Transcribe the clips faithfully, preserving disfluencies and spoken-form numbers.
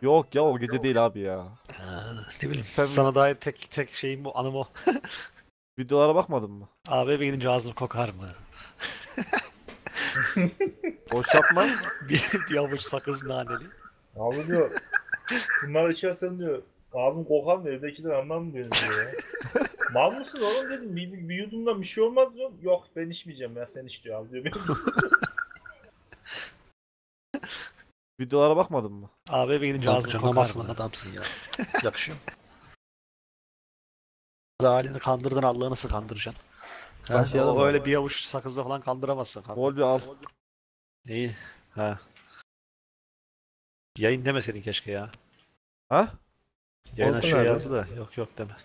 Yok ya, o gece değil abi ya. Ha, ne bileyim. Sen- Sana dair tek tek şeyim bu, anım o. Videolara bakmadın mı? Abi eve gidince ağzım kokar mı? Boş yapma. bir, bir avuç sakız naneli. Abi diyor, bunlar içersen diyor, ağzın kokar mı, evdekiler anlamıyor diyor ya. Mal mısın oğlum dedim, bir, bir, bir yudumdan bir şey olmaz diyor. Yok ben içmeyeceğim ya, sen iç diyor abi diyor. Videolara bakmadın mı? Abi eve gidince Lan ağzım canım kokar aslan mı? adamsın ya. Yakışıyor. Halini kandırdın, Allah'ı nasıl kandıracaksın? Ha, Başlayalım o mı? öyle bir avuç sakızla falan kandıramazsın. Kanka. Gol bir al. Neyi? Ha. Yayın demeseydin keşke ya. Ha? Yayın Orkun açıyor abi. yazdı da. Yok yok deme.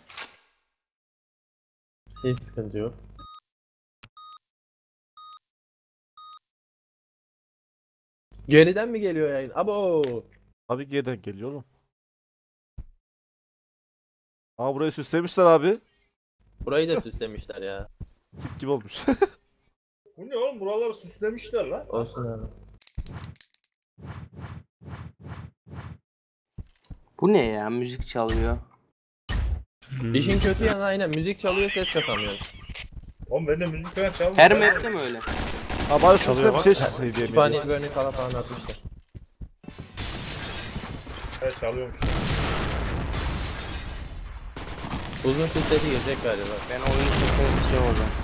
Hiç sıkıntı yok. Geriden mi geliyor yayın? Abo! Abi geriden geliyorum. Aa, burayı süslemişler abi. Burayı da süslemişler ya. Tik gibi olmuş. Bu ne oğlum, buraları süslemişler lan. Olsun abi. Bu ne ya? Müzik çalıyor. İşin kötü yanı aynen müzik çalıyor ses kasamıyoruz. Oğlum ben de müzik falan çalmıyorum. Her map'te mi öyle? Ha, bari Çalıyor süsle bir bak. şey çıksın diye mi? Kütüphaneye böyle kala falan atmışlar. Evet çalıyormuş. Uzun sesi gelecek galiba. Ben oyunu sesini istiyorum o zaman.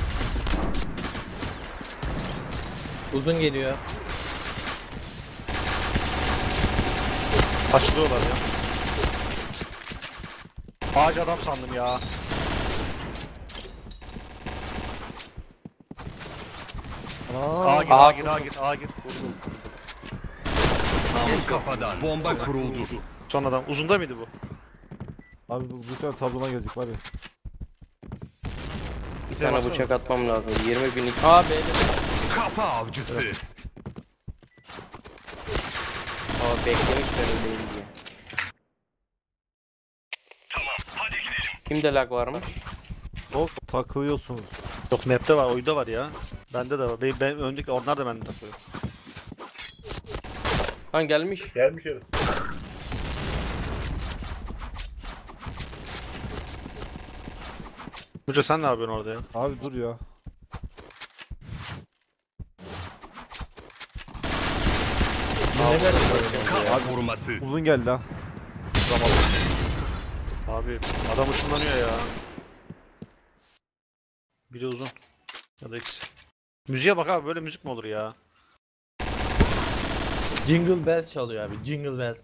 Uzun geliyor. Taşlıyorlar ya. Ağaç adam sandım ya. Ağa gir, ağa gir, ağa gir, ağa gir. Tam kafadan bomba kuruldu. Son adam. Uzunda mıydı bu? Abi bu lütfen tablona gelecek var ya. Bir tane bıçak atmam lazım. yirmi bin. Aa B'de. Kafa avcısı. Aa beklemiş ben öyleyim diye. Kimde lag varmış? Hop takılıyorsunuz. Yok map'te var, oyunda var ya. Bende de var. Ben, ben öndeki onlar da bende takıyor. Han gelmiş. Gelmiş herif. Hoca sen ne yapıyorsun orada ya? Abi dur ya. Kas vurması. Uzun geldi ha. Abi adam ışınlanıyor ya. Biri uzun. Ya da ikisi. Müziğe bak abi, böyle müzik mi olur ya? Jingle Bells çalıyor abi. Jingle Bells.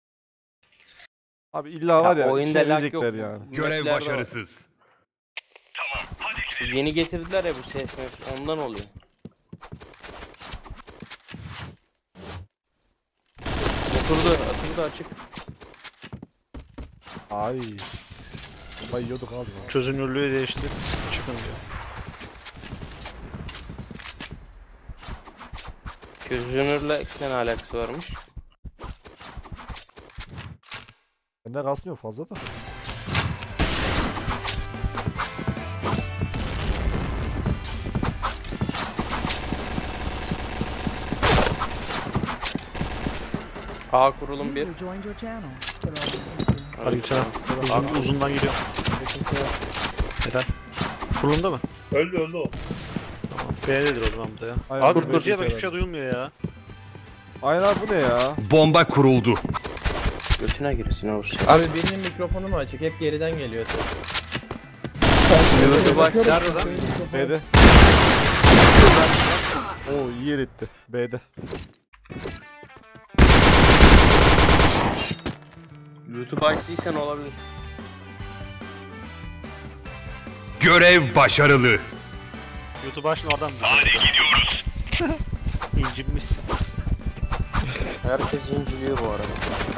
Abi illa var ya, Ya, ya oyunda şey lag diyecekler yok. yani. Görev Maplerde var. başarısız. Yeni getirdiler ya bu ses map. Ondan oluyor. Oturdu. Oturdu açık. Ay. Bomba yiyorduk abi. Çözünürlüğü değiştirip çıkın diyor. Çözünürle ne alakası varmış? Benden kasmıyor fazla da. A kurulum bir. User joined your channel. Aleykümselam. Uzun, uzundan geliyor. Neden? Kurulumda mı? Öldü öldü o. Tamam. B'dedir o zaman bu da ya. Aynen, Abi böyle müziğe bak, şeyler hiçbir şey duyulmuyor ya. Aynen abi, bu ne ya? Bomba kuruldu. Götüne girsin olsun. Abi birinin mikrofonu mu açık? Hep geriden geliyor ses. Evet bak. Nerede lan? B'de. Oo, iyi yer etti. B'de. YouTube açtıysan olabilir. Görev başarılı. YouTube açma adam. Hadi gidiyoruz. İncinmişsin. Herkes inciliyor bu arada.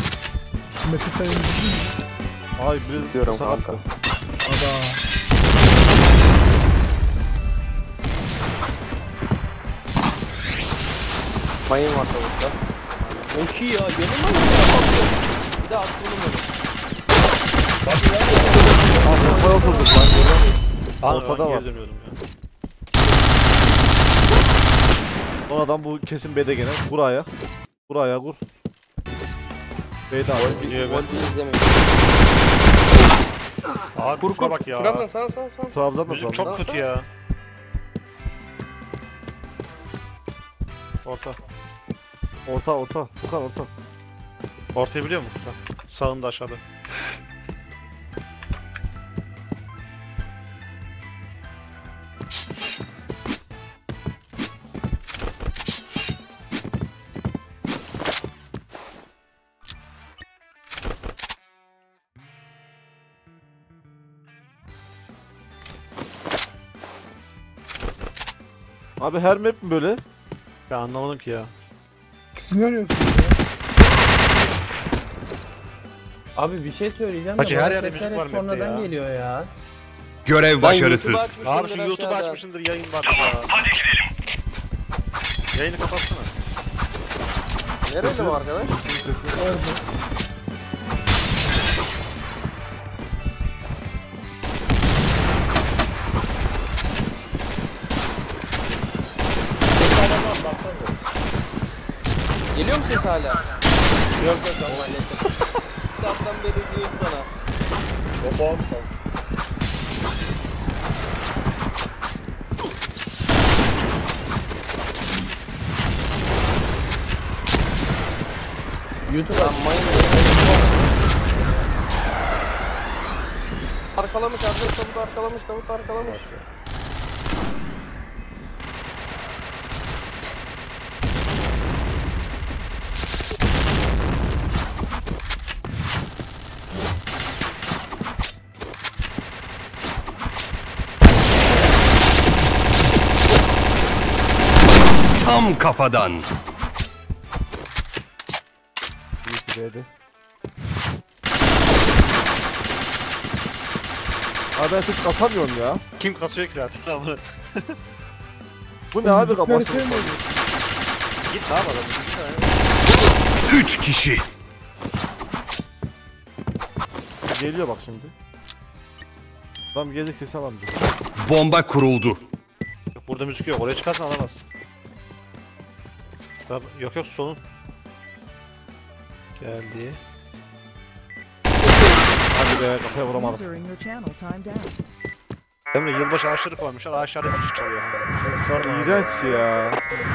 Ay bir Diyorum sakat. kanka. Mayın var tavukta. Çok iyi ya. Gelin lan. Bir de aklını mı? Abi bomba oturduk lan. Aa, Ortada ben var. geri dönüyordum ya. Son adam bu kesin B'de gene. Buraya. Buraya kur. B'de abi. Oynuyor be. Golü izlemeyin. Abi Kur şuna kur. bak ya. Şuradan sağ sağ sağ. Trabzon'da Müzik Trabzon. çok kötü ya. Orta. Orta orta. Furkan orta. Ortayı biliyor musun Furkan? Sağında aşağıda. Abi her map mi böyle? Ben anlamadım ki ya. İkisini oynuyorsun. Abi bir şey söyleyeceğim Hacı, de bu her yerde sesler müzik var hep map'te sonradan ya. geliyor ya. Görev Lan başarısız. YouTube'u Abi açmışsındır şu YouTube aşağıda. açmışsındır, yayın var ya. Hadi gidelim. Yayını kapatsana. Nerede bu arkadaş? Sesi. Geliyor mu ses hala? Yok yok tamam hallettim. Sabahtan beri diyorum sana. Bomba oldu. YouTube Lan mayın. Arkalamış arkadaş tavuk arkalamış tavuk arkalamış. Tam kafadan. Birisi B'de. Abi ben ses kasamıyorum ya. Kim kasıyor ki zaten? Tamam. Bu ne abi Müzikleri kapasın? sevmiyorum. Git abi adamı. Git abi. Üç kişi. Geliyor bak şimdi. Adam gelecek sesi alamayacak. Bomba kuruldu. Yok, burada müzik yok. Oraya çıkarsan alamazsın. Tabii, yok yok solun. Geldi. Hadi be kafaya vuramadım. User in your channel timed out. Emre yılbaşı ağaçları koymuşlar. Ağaçlarda müzik çalıyor. İğrenç ya.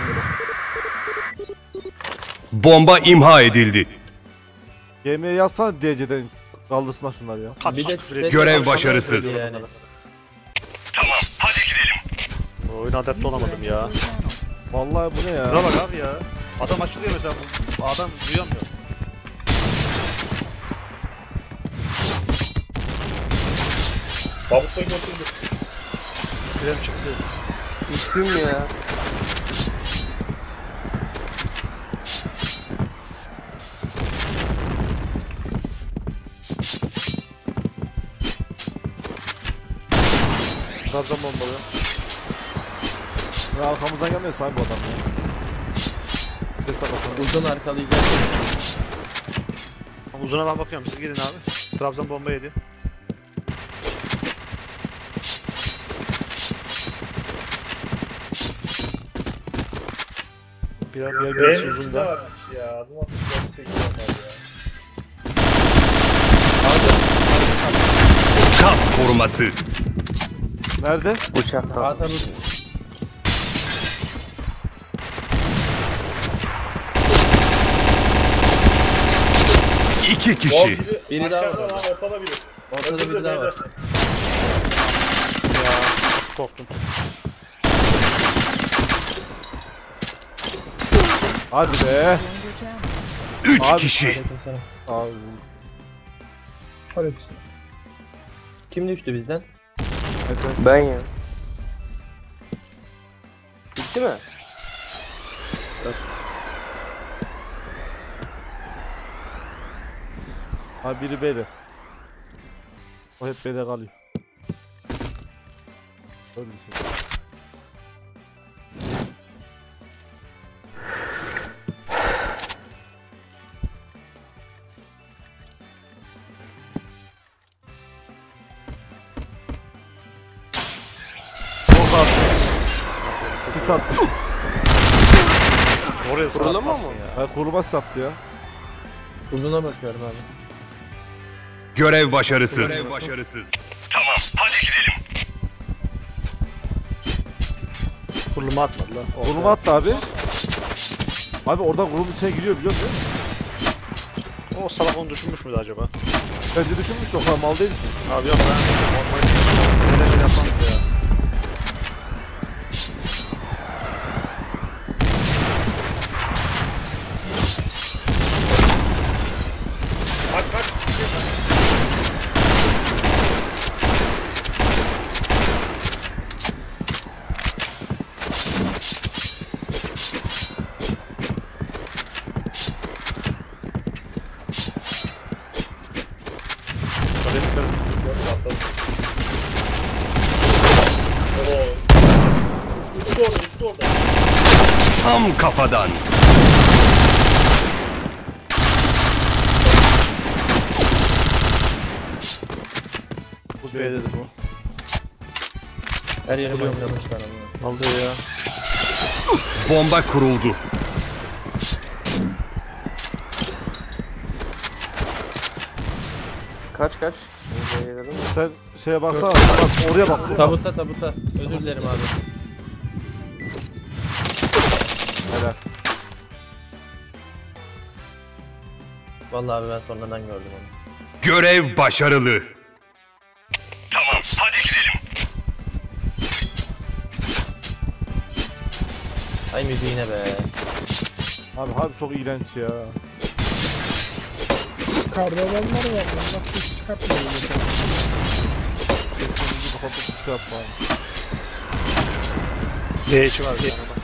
Bomba imha edildi. G M'ye yazsana D C'den kaldırsınlar şunlar ya. Kaç bir de küfür ediyor. Görev sesler başarısız. yani. Oyun adapte olamadım User ya. entered your channel. Vallahi bu ne ya? Şuna bak abi ya. Adam açılıyor mesela. Bu adam duyamıyor. Babukta götürdü. Krem çıktı. Düştüm ya. Trabzon bombalıyor. Ya arkamızdan gelmiyor sahibi bu adam ya. Ses takasın. Uzun arkalayacak. Uzuna ben bakıyorum. Siz gidin abi. Trabzon bomba yedi. Birer birer Benim birisi içinde uzunda. varmış ya. Ağzıma sıçradı çekiyorlar ya. Kas koruması. Nerede? Uçakta. Aa tabii. İki Bol kişi. biri, Biri daha aşağıda var. lan, ortada biri. Ortada Öbürü biri de daha var. beyler. Ya korktum. Hadi be. Joined your channel. Üç Abi- kişi. Aleykümselam. Abi. Hadi güzel. Kim düştü bizden? Evet, evet. Ben ya. Bitti mi? Abi biri B'de. O hep B'de kalıyor. Öyle bir şey. Çok attı. Sis attı. Oraya Kurulama sarılmazsın mı? ya. Ha, kuruma sattı ya. Uzuna bakıyorum abi. Görev başarısız. Görev başarısız. Kuruluma atmadı lan. Oh, Kuruma attı abi. Abi oradan kurumun içine giriyor biliyor musun? O salak onu düşünmüş müydü acaba? Bence düşünmüş o kadar mal değilsin. Abi yok ben normal öyle bir yapmam ya. Bak bak. Oo. Uçtu orada, uçtu orada. Tam kafadan. Bu B'dedir bu. Her yeri bombamışlar ama. Aldı ya. Bomba kuruldu. Kaç kaç? Buraya gelelim mi? Sen şeye baksana. Bak oraya bak. Tabutta tabutta. Özür dilerim abi. Helal. Vallahi abi ben sonradan gördüm onu. Görev başarılı. Ay müziğine be. Abi abi çok iğrenç ya. Yukarıda olanlar var. Allah ses çıkartmıyor. Keşke bizi kapatıp bir şey yapma abi. B içi var bir tane bak.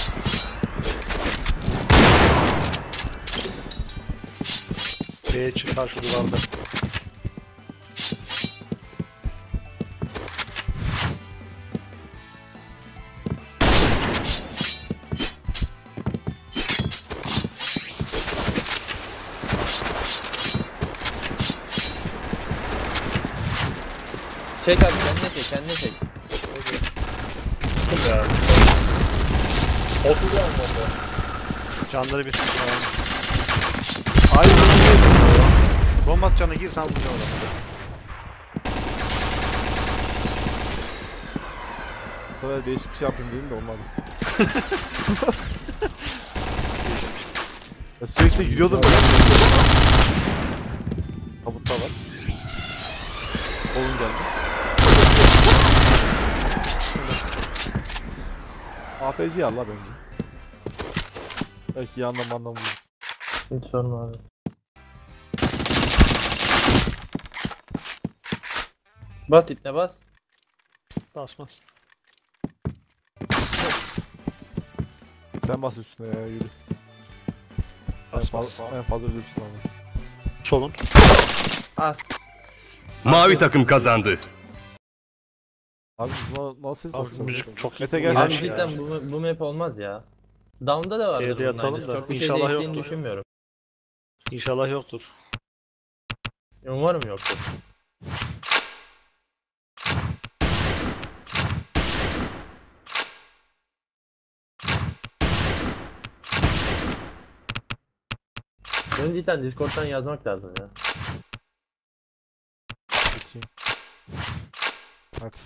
B içi karşı duvarda. Çek abi kendine çek kendine çek. Tuttum ya. Oturdu ama orada. Canları bir Ay bomba atacağına gir sen vuracağım adamı. bu sefer değişik bir şey yapayım dedim de olmadı. Ya sürekli yürüyordum ben. Tabutta var. Kolum geldi. A P C Allah bence. Belki yandan bandan vurur. Hiç sorma abi. Bas ipne bas. Basmaz. Sen bas üstüne ya yürü. En Basmaz. fazla, en fazla ölürsün ama. Solun. As. Mavi takım kazandı. Abi na- nasıl ses Abi basıyorsun? müzik çok iyi. Mete gel. Abi İğrenç ya. cidden bu, bu map olmaz ya. Down'da da vardır T'de bunun yatalım aynısı. da, Çok bir şey inşallah değiştiğini yoktur. düşünmüyorum. İnşallah yoktur. Umarım yoktur. Benim cidden Discord'dan yazmak lazım ya. Peki. Hadi.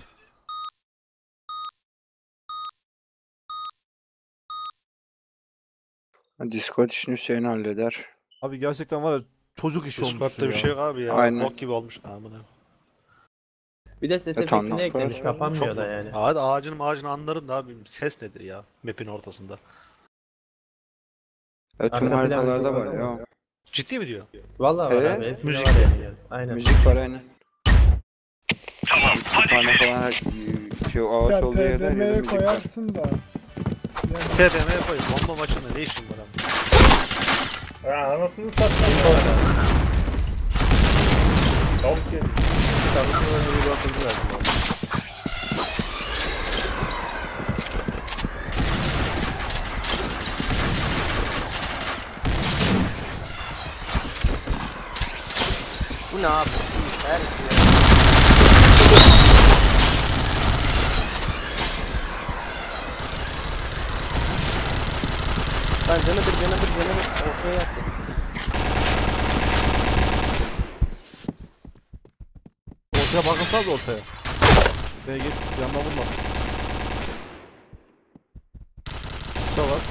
Discord işini Hüseyin halleder. Abi gerçekten var ya çocuk işi olmuş Discord'da bir ya. şey yok abi ya. Aynen. Bok gibi olmuş. Amına. Bir de ses E, tamam, efektini eklemiş, tamam. kapanmıyor Çok da yani. Hadi ağacın ağacın anlarım da abi ses nedir ya map'in ortasında. E, tüm Arka haritalarda plan var çok ya. Ciddi mi diyor? Vallahi var Ee, abi, hepsinde müzik. var yani. Aynen. Müzik var aynen. Tamam hadi gidelim. Falan her, şu ağaç Ya olduğu yerler ya da T D M'ye müzik var. koyarsın da. Yani T D M'ye koy. Bomba maçında ne işin var abi? Ya anasını satayım. Tavuk yedim. Tabii ki öyle bir bakıldı zaten. Bu ne abi? Her şey. Ben canı bir canı bir canı bir ortaya yattım. Ya bakınsana da ortaya. B'ye git yanına vurmasın. Usta var.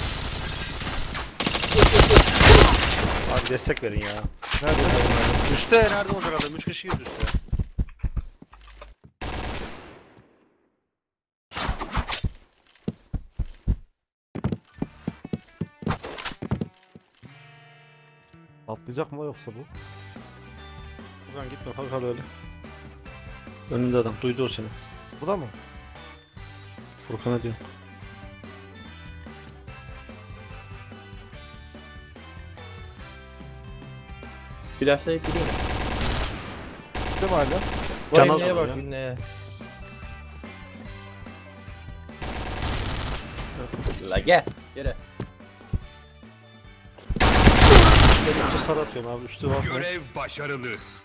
Abi destek verin ya. Nerede? Üste nerede olacak adam? üç kişi girdi üste. Atlayacak mı yoksa bu? Furkan gitme kanka böyle. Önünde adam. Duydu o seni. Burada mı? Furkan'a diyor. Flashlayıp gidiyor. Değil mi hala? Can Vay neye aldım bak ya. neye. La gel. Geri. Ben üstte sarı atıyorum abi. Üstü var. Görev başarılı.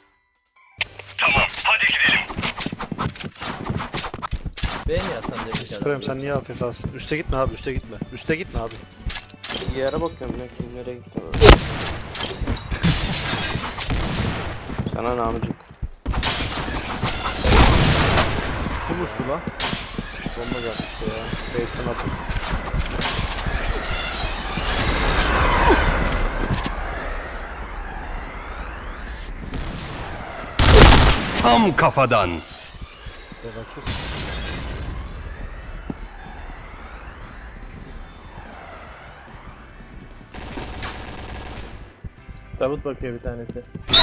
Beni yatsan demiş. İskrem sen niye afiyet alsın? Üste gitme abi. Üste gitme. Üste gitme abi. Bir yere bakıyorum ben kim nereye gitti. Sana namıcık. Kim uçtu lan? Bomba geldi işte ya. Base'den attım. Tam kafadan. Ben kaçıyorsun. Tabut bakıyor bir tanesi.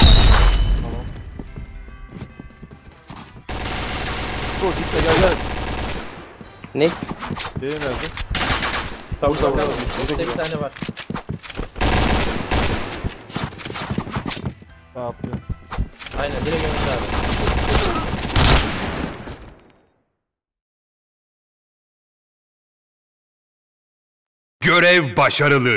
Skor gitme gel gel. Ne? B nerede? Tabut bakıyor. Üstte bir tane var. Ben atlıyorum. Aynen direkt önünde abi. Görev başarılı.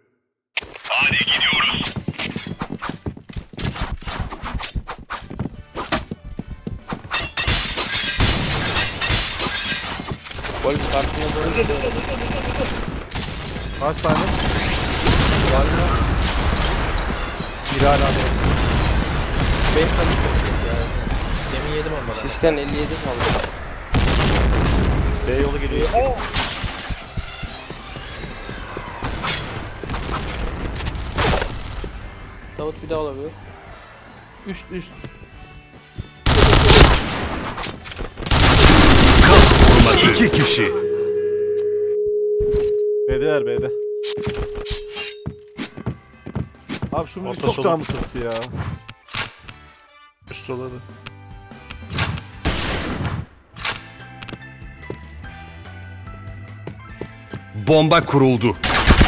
Polis karşısına doğru. Kaç tane? Bir hala da. beş tabut bakıyor ya. Demin yedim ondan. Sistem elli yedi kaldı. B yolu geliyor. Davut bir daha olabilir. Üst üst. Vurması. İki kişi. B'deler B'de. Abi şu müzik Orta çok solu. canımı sıktı ya. Üst doladı. Bomba kuruldu.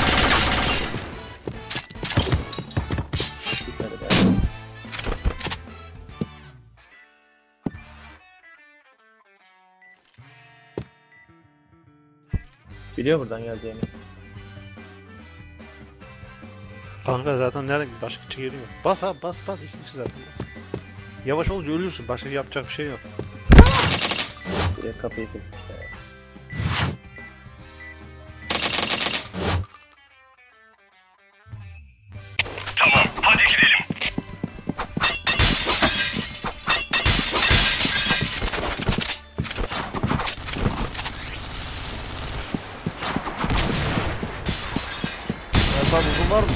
Biliyor buradan geleceğini. Kanka zaten nereden başka çık geliyor. Bas abi bas bas ikincisi zaten bas. Yavaş olunca ölürsün. Başka yapacak bir şey yok. Direkt kapıyı kırmışlar. Ertan uzun var mı?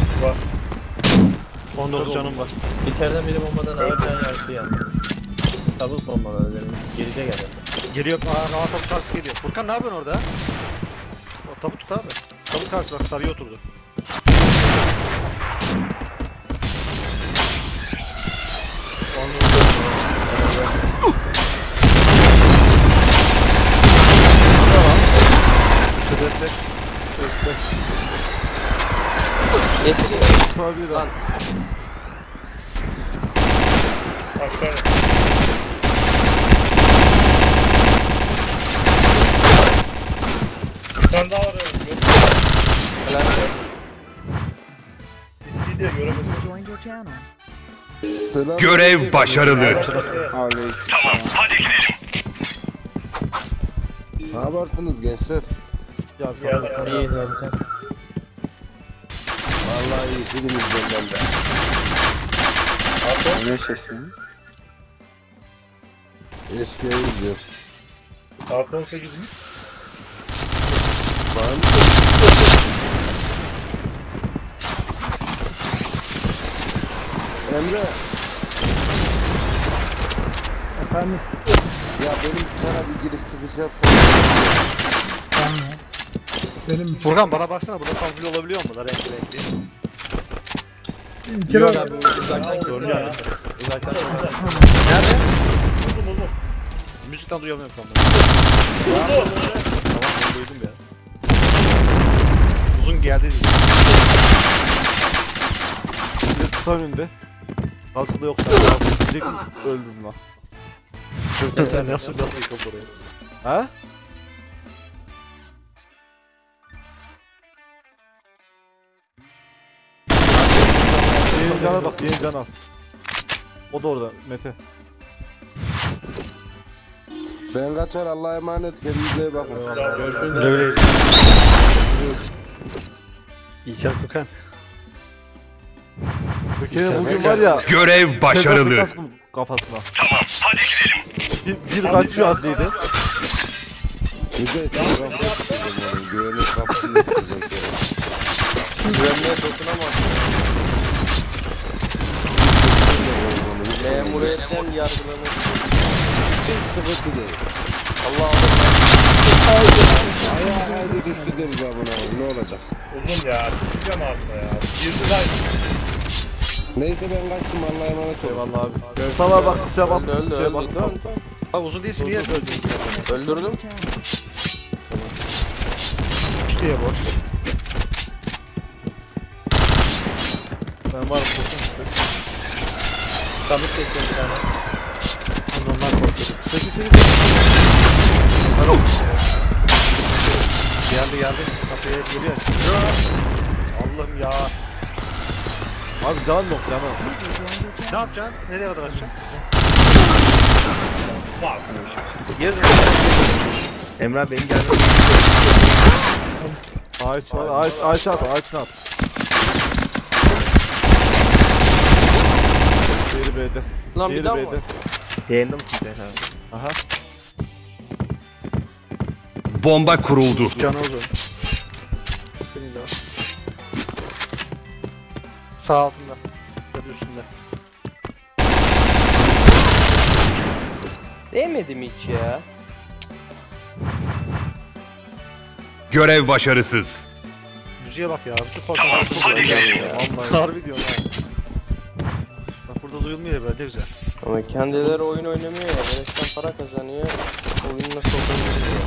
on dokuz canım var. İçeriden biri bombadan ağır can yaktı yani. Tabut bombaları dedim. Geride geldi. Geliyor. Aa rahat tabut karşısı geliyor. Furkan ne yapıyorsun orada? O tabut tut abi. Tabut karşısı bak sarıya oturdu. Destek. Destek. Getiriyor. Tabii lan. Aşağı. Bir tane daha var ya. Helal be. Sisli diye göremedim. User joined your channel. Selam. Görev başarılı. Aleyküm. Ne yaparsınız gençler? Ya, Ya, tamam, ya. sen- İyi hadi sen. Vallahi iyi, hepiniz benden de. Ne sesi? Aferin. Aferin. Aferin. Aferin. Aferin. Aferin. Aferin. Aferin. Aferin. Aferin. Aferin. Aferin. Aferin. Aferin. Aferin. Eskiye gidiyor. Saat on sekiz mi? Var mı? Emre. Efendim. Ya benim sana bir giriş çıkış yapsana. Tamam ya. Benim Furkan bana baksana burada kamufle olabiliyor mu da renkli renkli? bir kere Yok abi uzaktan görünüyor ya. Uzaktan görünüyor. Nerede? Uzun uzun. Müzikten duyamıyorum kamufle. Tamam ben duydum ya. Uzun geldi değil. Şimdi kısa önünde. Kaskı da yok. Kaskı diyecektim. Öldüm lan. Nasıl nasıl yıkıldı oraya? Ha? Yeni cana bak, yeni can az. O da orada Mete. Ben kaçar, Allah'a emanet, kendinize iyi bakın. Görüşürüz. Öyle öyle. İlker Furkan. Kökenin bugün var ya. Görev Tezahür başarılı. kastım kafasına. Tamam, hadi gidelim. Bir, bir kaçıyor adliydi. Bir de sen kapı tutacağım oğlum. Güvenlik kapısını tutacağım. Güvenliğe dokunamaz. Memuriyetten yargılanır. Sıkıntı değil. Allah Allah. Ayağa haydi düştü deriz abone ol. Ne olacak? Uzun ya. Çıkacağım altına ya. Girdi lan. Neyse ben kaçtım, Allah'a emanet ol. Eyvallah abi. Kısa var bak, kısa bak. Öldü öldü Kısaya öldü. bak. Dön dön. Abi uzun değilsin niye? Öldürdüm. Üç diye boş. Ben varım koşun. Sabit geçiyor bir tane. Onlar korkuyordu. Çekil çekil. Geldi geldi. Kapıya geliyor. Allah'ım ya. Abi can yok canım. Ne yapacaksın? Nereye kadar açacaksın? Bak. Geri dön. Emrah benim geldim. Ağaç var. Ağaç, ağaç at. Ağaç at. Diğeri B'de. Lan bir Diğeri daha mı B'de. var? Yayında mı kimse? Aha. Bomba kuruldu. Canı uzun. Senin de var. Sağ altında. Ya da üstünde. Değmedim hiç ya. Görev başarısız. Müziğe bak ya. Bütün konsantrasyon hadi gidelim ya. Vallahi. Harbi diyorum ha. Bak burada duyulmuyor ya böyle ne güzel. Ama kendileri oyun oynamıyor ya. Beleşten para kazanıyor. Oyunu nasıl oynanıyor?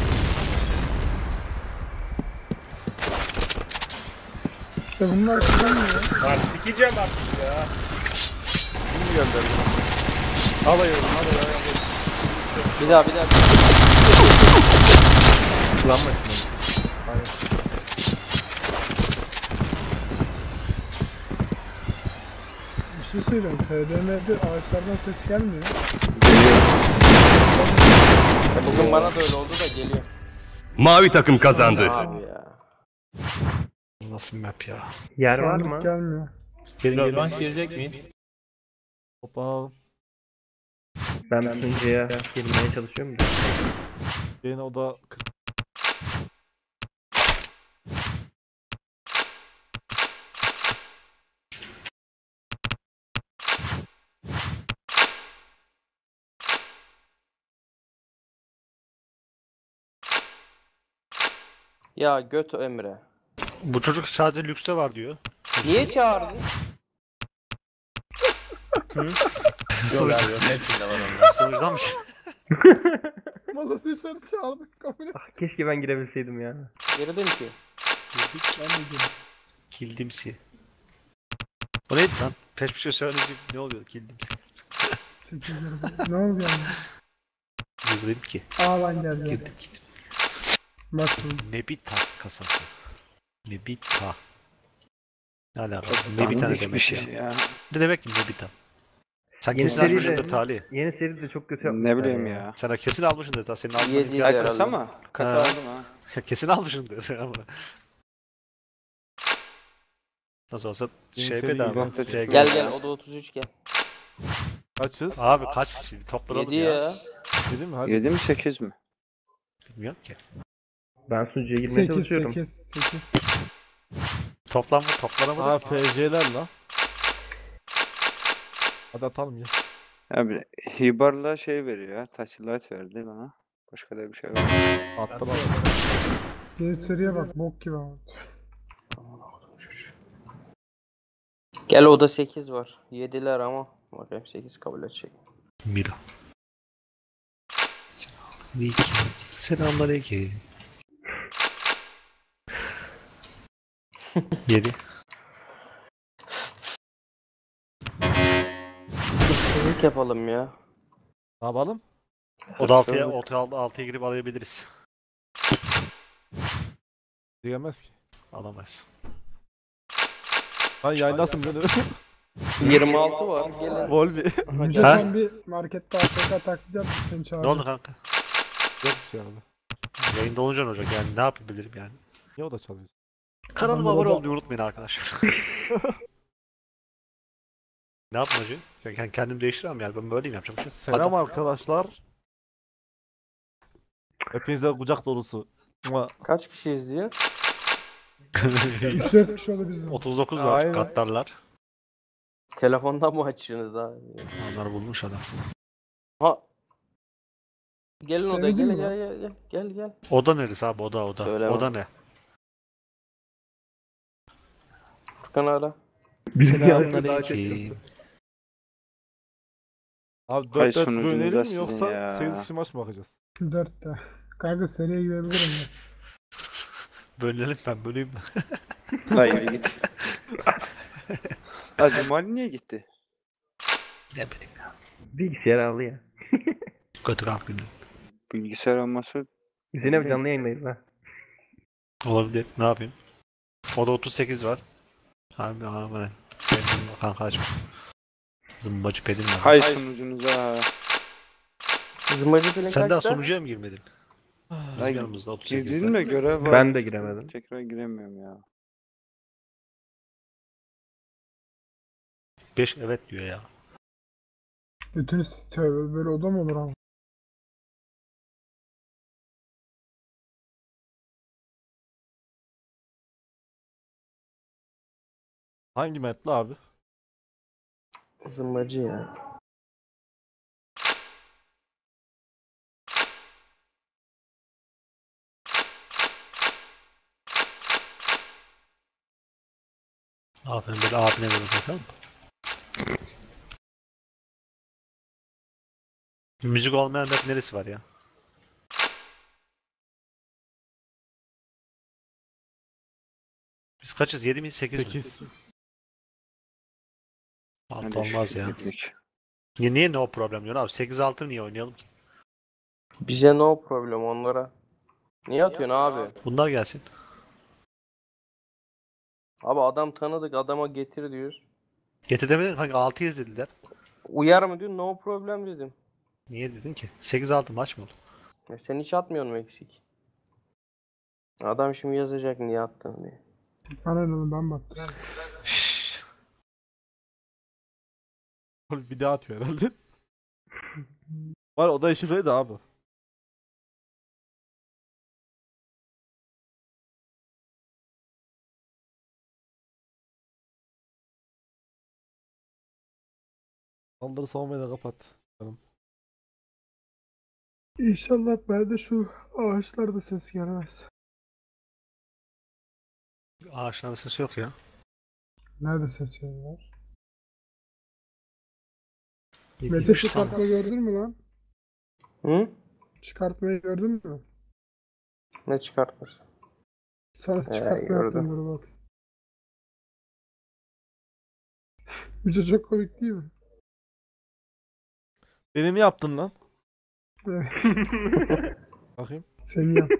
işte bunlar kullanmıyor. Lan sikeceğim artık ya. Kim gönderdi? Alayım alayım. Bir daha bir daha. Kullanma. Bir şey söyleyeyim. T D M'de ağaçlardan ses gelmiyor. Ya bugün bana da öyle oldu da geliyor. Mavi takım kazandı. Abi ya. Nasıl bir map ya? Yer Şu anlık gelmiyor. Gelin gelin. Rövanş girecek miyiz? Hoppa. Ben tutuncaya girmeye çalışıyorum da. Yine o da Ya göt Emre. Bu çocuk sadece lükste var diyor. Niye çağırdın? Sonuç- Hepsinde var onlar. Sonuçlanmış. Masa dışarı çağırdık kabul et. Keşke ben girebilseydim ya. Girdim ki. Ben de girdim. Kildimsi. O neydi lan? Peş bir şey söyleyince ne oluyor Kildimsi? sekiz yıl. Ne oldu yani? Girdim ki. Aa ben geldim. Girdim girdim. Bak Nebita kasası. Nebita. Ne alaka? Nebita ne demek ya? ya. Ne demek ki Nebita? Sen Yeni kesin seri de- almışsındır Talih. Yeni seri de çok kötü yapmışlar. Ne bileyim ya. Sen kesin almışsındır ta senin Yedi almadığın yedi. Ay kasa. kasa mı? Kasa Ha. aldım ha. Ya kesin almışsındır ama. Nasıl olsa Yeni şey seri bedava. İlhan Şey Gel gel o da otuz üç gel. kaçız? Abi kaç şimdi toplanalım yedi ya. ya. Yedi mi? Hadi. yedi mi sekiz mi? Bilmiyorum ki. Ben sunucuya girmeye sekiz çalışıyorum. sekiz sekiz. Toplam mı? Toplanamadı. Aa F C'ler la. Hadi atalım ya. Abi Hibar'la şey veriyor ya. Touchlight verdi bana. Başka da bir şey var. Attım abi. Yeni seriye bak bok gibi abi. Gel oda sekiz var. yediler ama. Bakayım sekiz kabul edecek. Mira. Selamünaleyküm. Selamünaleyküm. Yedi. Çocuk yapalım ya. Ne yapalım? O da altıya, o da altıya girip alabiliriz. Diyemez ki. Alamayız. Lan yayındasın beni. yirmi altı var. Gelin. Volvi. Önce Ha? sen bir markette A F K taklit yap seni Ne çağırdım. oldu kanka? Yok bir şey abi. Yayında olunca ne olacak yani ne yapabilirim yani? Niye o da çalıyorsun? Kanalıma Adamlar abone da- olmayı unutmayın arkadaşlar. Ne yapmacı? Ben kendim değiştiremem yani ben böyleyim yapacağım. bir şey yok. Selam Hadi. arkadaşlar. Hepinize kucak dolusu. Mua. Kaç kişi izliyor? üç dört kişi oldu bizim. otuz dokuz var Aynen. katlarlar. Telefondan mı açıyorsunuz abi? Onları bulmuş adam. Ha. Gelin odaya Sevdin gel mi gel lan? gel gel gel gel. Oda neresi abi oda oda. Söyleme. Oda ne? Furkan ara. Selamünaleyküm. Abi Hay dört dört sunucunuza bölünelim mi sizin yoksa ya. sekiz kişi maç mı bakacağız? dörtte. Kanka seriye girebilirim ben. Bölelim ben böleyim mi? Hayır git. Ha Cumali niye gitti? Ne bileyim ya. Bilgisayar aldı ya. Kötü kalk günü. Bilgisayar alması Yine bir canlı yayındayız ha. Olabilir. Ne yapayım? Oda otuz sekiz var. Abi abi. Benim kanka açma. Zımbacı pedim var. hay sunucunuza. Zımbacı falan Sen daha kaçta? sunucuya mı girmedin? Bizim Ay, yanımızda otuz sekizde. Girdin mi görev var. Ben de giremedim. Tekrar giremiyorum ya. beş evet diyor ya. Bütün tövbe böyle oda mı olur abi? Hangi Mertli abi? Zımbacı ya. Aferin böyle abine böyle bakalım. Müzik olmayan map neresi var ya? Biz kaçız? yedi mi? sekiz mi? sekiz. altı Hadi olmaz şu ya. birlik. Niye, niye no problem diyorsun abi? sekiz altı niye oynayalım ki? Bize no problem onlara. Niye atıyorsun abi? Bunlar gelsin. Abi adam tanıdık adama getir diyoruz. Getir demedin hangi altıyız dediler. Uyar mı diyor no problem dedim. Niye dedin ki? sekiz altı maç mı oldu? Ya sen hiç atmıyorsun mu eksik? Adam şimdi yazacak niye attın diye. Bana ne oğlum ben baktım. Oğlum bir daha atıyor herhalde. Var o da şifreydi abi. Saldırı savunmayı da kapat. Canım. İnşallah ben de şu ağaçlarda ses gelmez. Ağaçların sesi yok ya. Nerede ses var? Yedi- Mete üç tane. çıkartma gördün mü lan? Hı? Çıkartmayı gördün mü? Ne çıkartmışsın? Sana Ee, çıkartma gördüm. yaptım dur bak. Bize çok komik değil mi? Beni mi yaptın lan? Evet. Bakayım. Seni yaptım.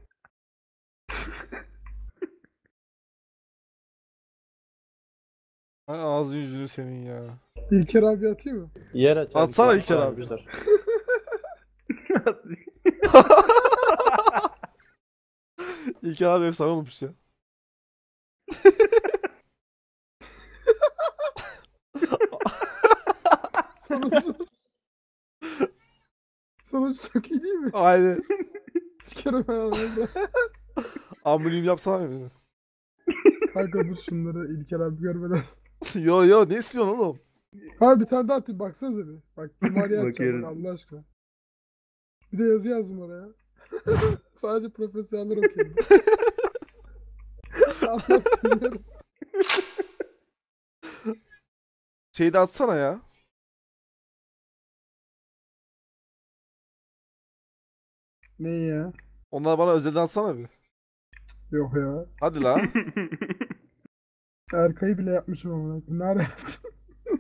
Ay ağzı yüzünü senin ya. İlker abi atayım mı? Yer aç. Atsana İlker abi. İlker abi efsane olmuş ya. Sonuç çok iyi değil mi? Aynen. Sikerim ben onu. Ambulim yapsana beni. Kanka dur şunları İlker abi görmeden. Yo yo ne istiyorsun oğlum? Ha bir tane daha atayım baksanıza bir. Bak Cumali'ye atacağım bak Bakıyorum. Allah aşkına. Bir de yazı yazdım oraya. Sadece profesyoneller okuyor. Allah bilmiyorum. Şeyi de atsana ya. Neyi ya? Onlar bana özelden atsana bir. Yok ya. Hadi la. Erkay'ı bile yapmışım ama. Nerede yaptım?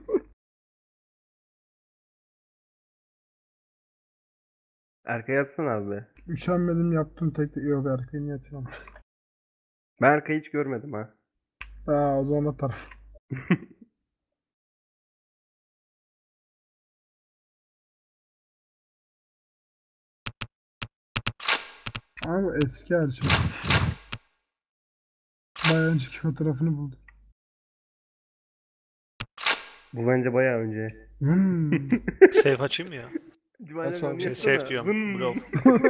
Arkaya atsana abi. Üşenmedim yaptım tek tek. Yok Erkay'ı niye atacağım? Ben arkayı hiç görmedim ha. Aa o zaman atarım. Ama eski her şey. Bayağı önceki fotoğrafını buldum. Bu bence bayağı önce. Hmm. Safe açayım mı ya? Cumali Aç abi abi. onu Şey, yapsana. safe diyorum. Vın. Blok.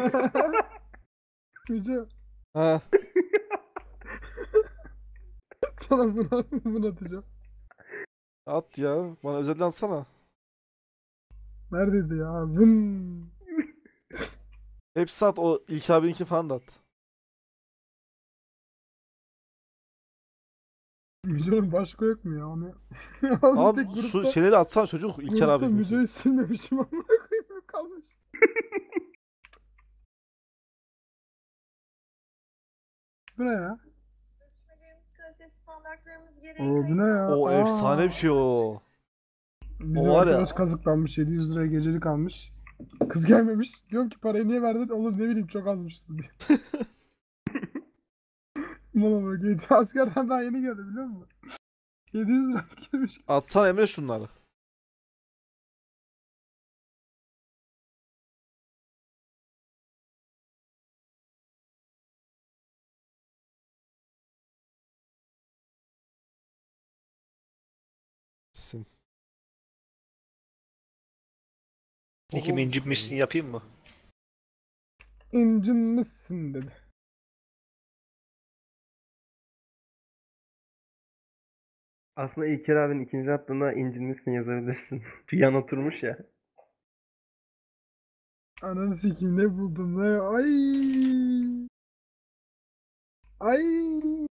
Yüce Ha. sana bunu, bunu atacağım. At ya. Bana özelden atsana. Neredeydi ya? Vın. Hepsi at. O İlk abininki falan da at. Müce'nin başka yok mu ya? Onu... Abi tek şu grupta- şeyleri atsana çocuk İlker grupta abi. Müce'yi silmemişim ama koyayım kalmış. Bu ne ya? Oo bu ne ya? O Aa, efsane bir şey o. Bizim O var ya. arkadaş kazıklanmış yedi yüz liraya gecelik almış. Kız gelmemiş. Diyorum ki parayı niye verdin? Olur ne bileyim çok azmıştı diye. Bana bak yedi- askerden daha yeni geldi biliyor musun? yedi yüz lira girmiş. Atsana Emre şunları. Sin. İki mi incitmişsin yapayım mı? İncinmişsin dedi. Aslında İlker abinin ikinci attığında incinmişsin yazabilirsin. Bir yan oturmuş ya. Ananı sikeyim ne buldum ne? Ay. Ay.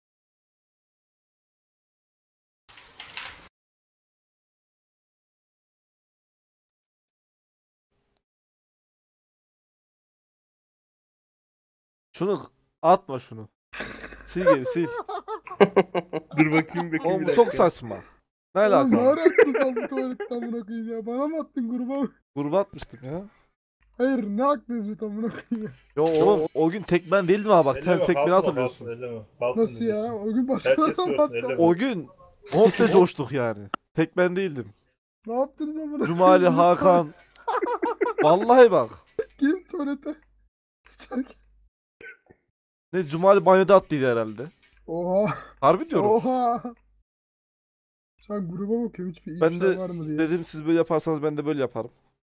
Şunu atma şunu. Sil geri sil. Dur bakayım bakayım Oğlum bir bu dakika. çok saçma. Ne Oğlum alaka? ne ara attın sen bu tuvaletten amına koyayım ya? Bana mı attın gruba? Gruba atmıştım ya. Hayır ne aklınız bir amına koyayım ya? Yo oğlum o gün tek ben değildim ha bak. Sen Elleme, tek beni kalsın o, hatırlıyorsun. kalsın, elleme. Kalsın Nasıl ya? diyorsun. O gün başkaları Herkes mı görsün, attı? elleme. O gün komple coştuk yani. Tek ben değildim. Ne yaptınız amına Cumali, koyayım? Hakan. Vallahi bak. Gidin tuvalete. Sıçarken. Ne Cumali banyoda attıydı herhalde. Oha. Harbi diyorum. Oha. Şu an gruba bakıyorum hiçbir Ben ifşa de var mı diye. dedim siz böyle yaparsanız ben de böyle yaparım.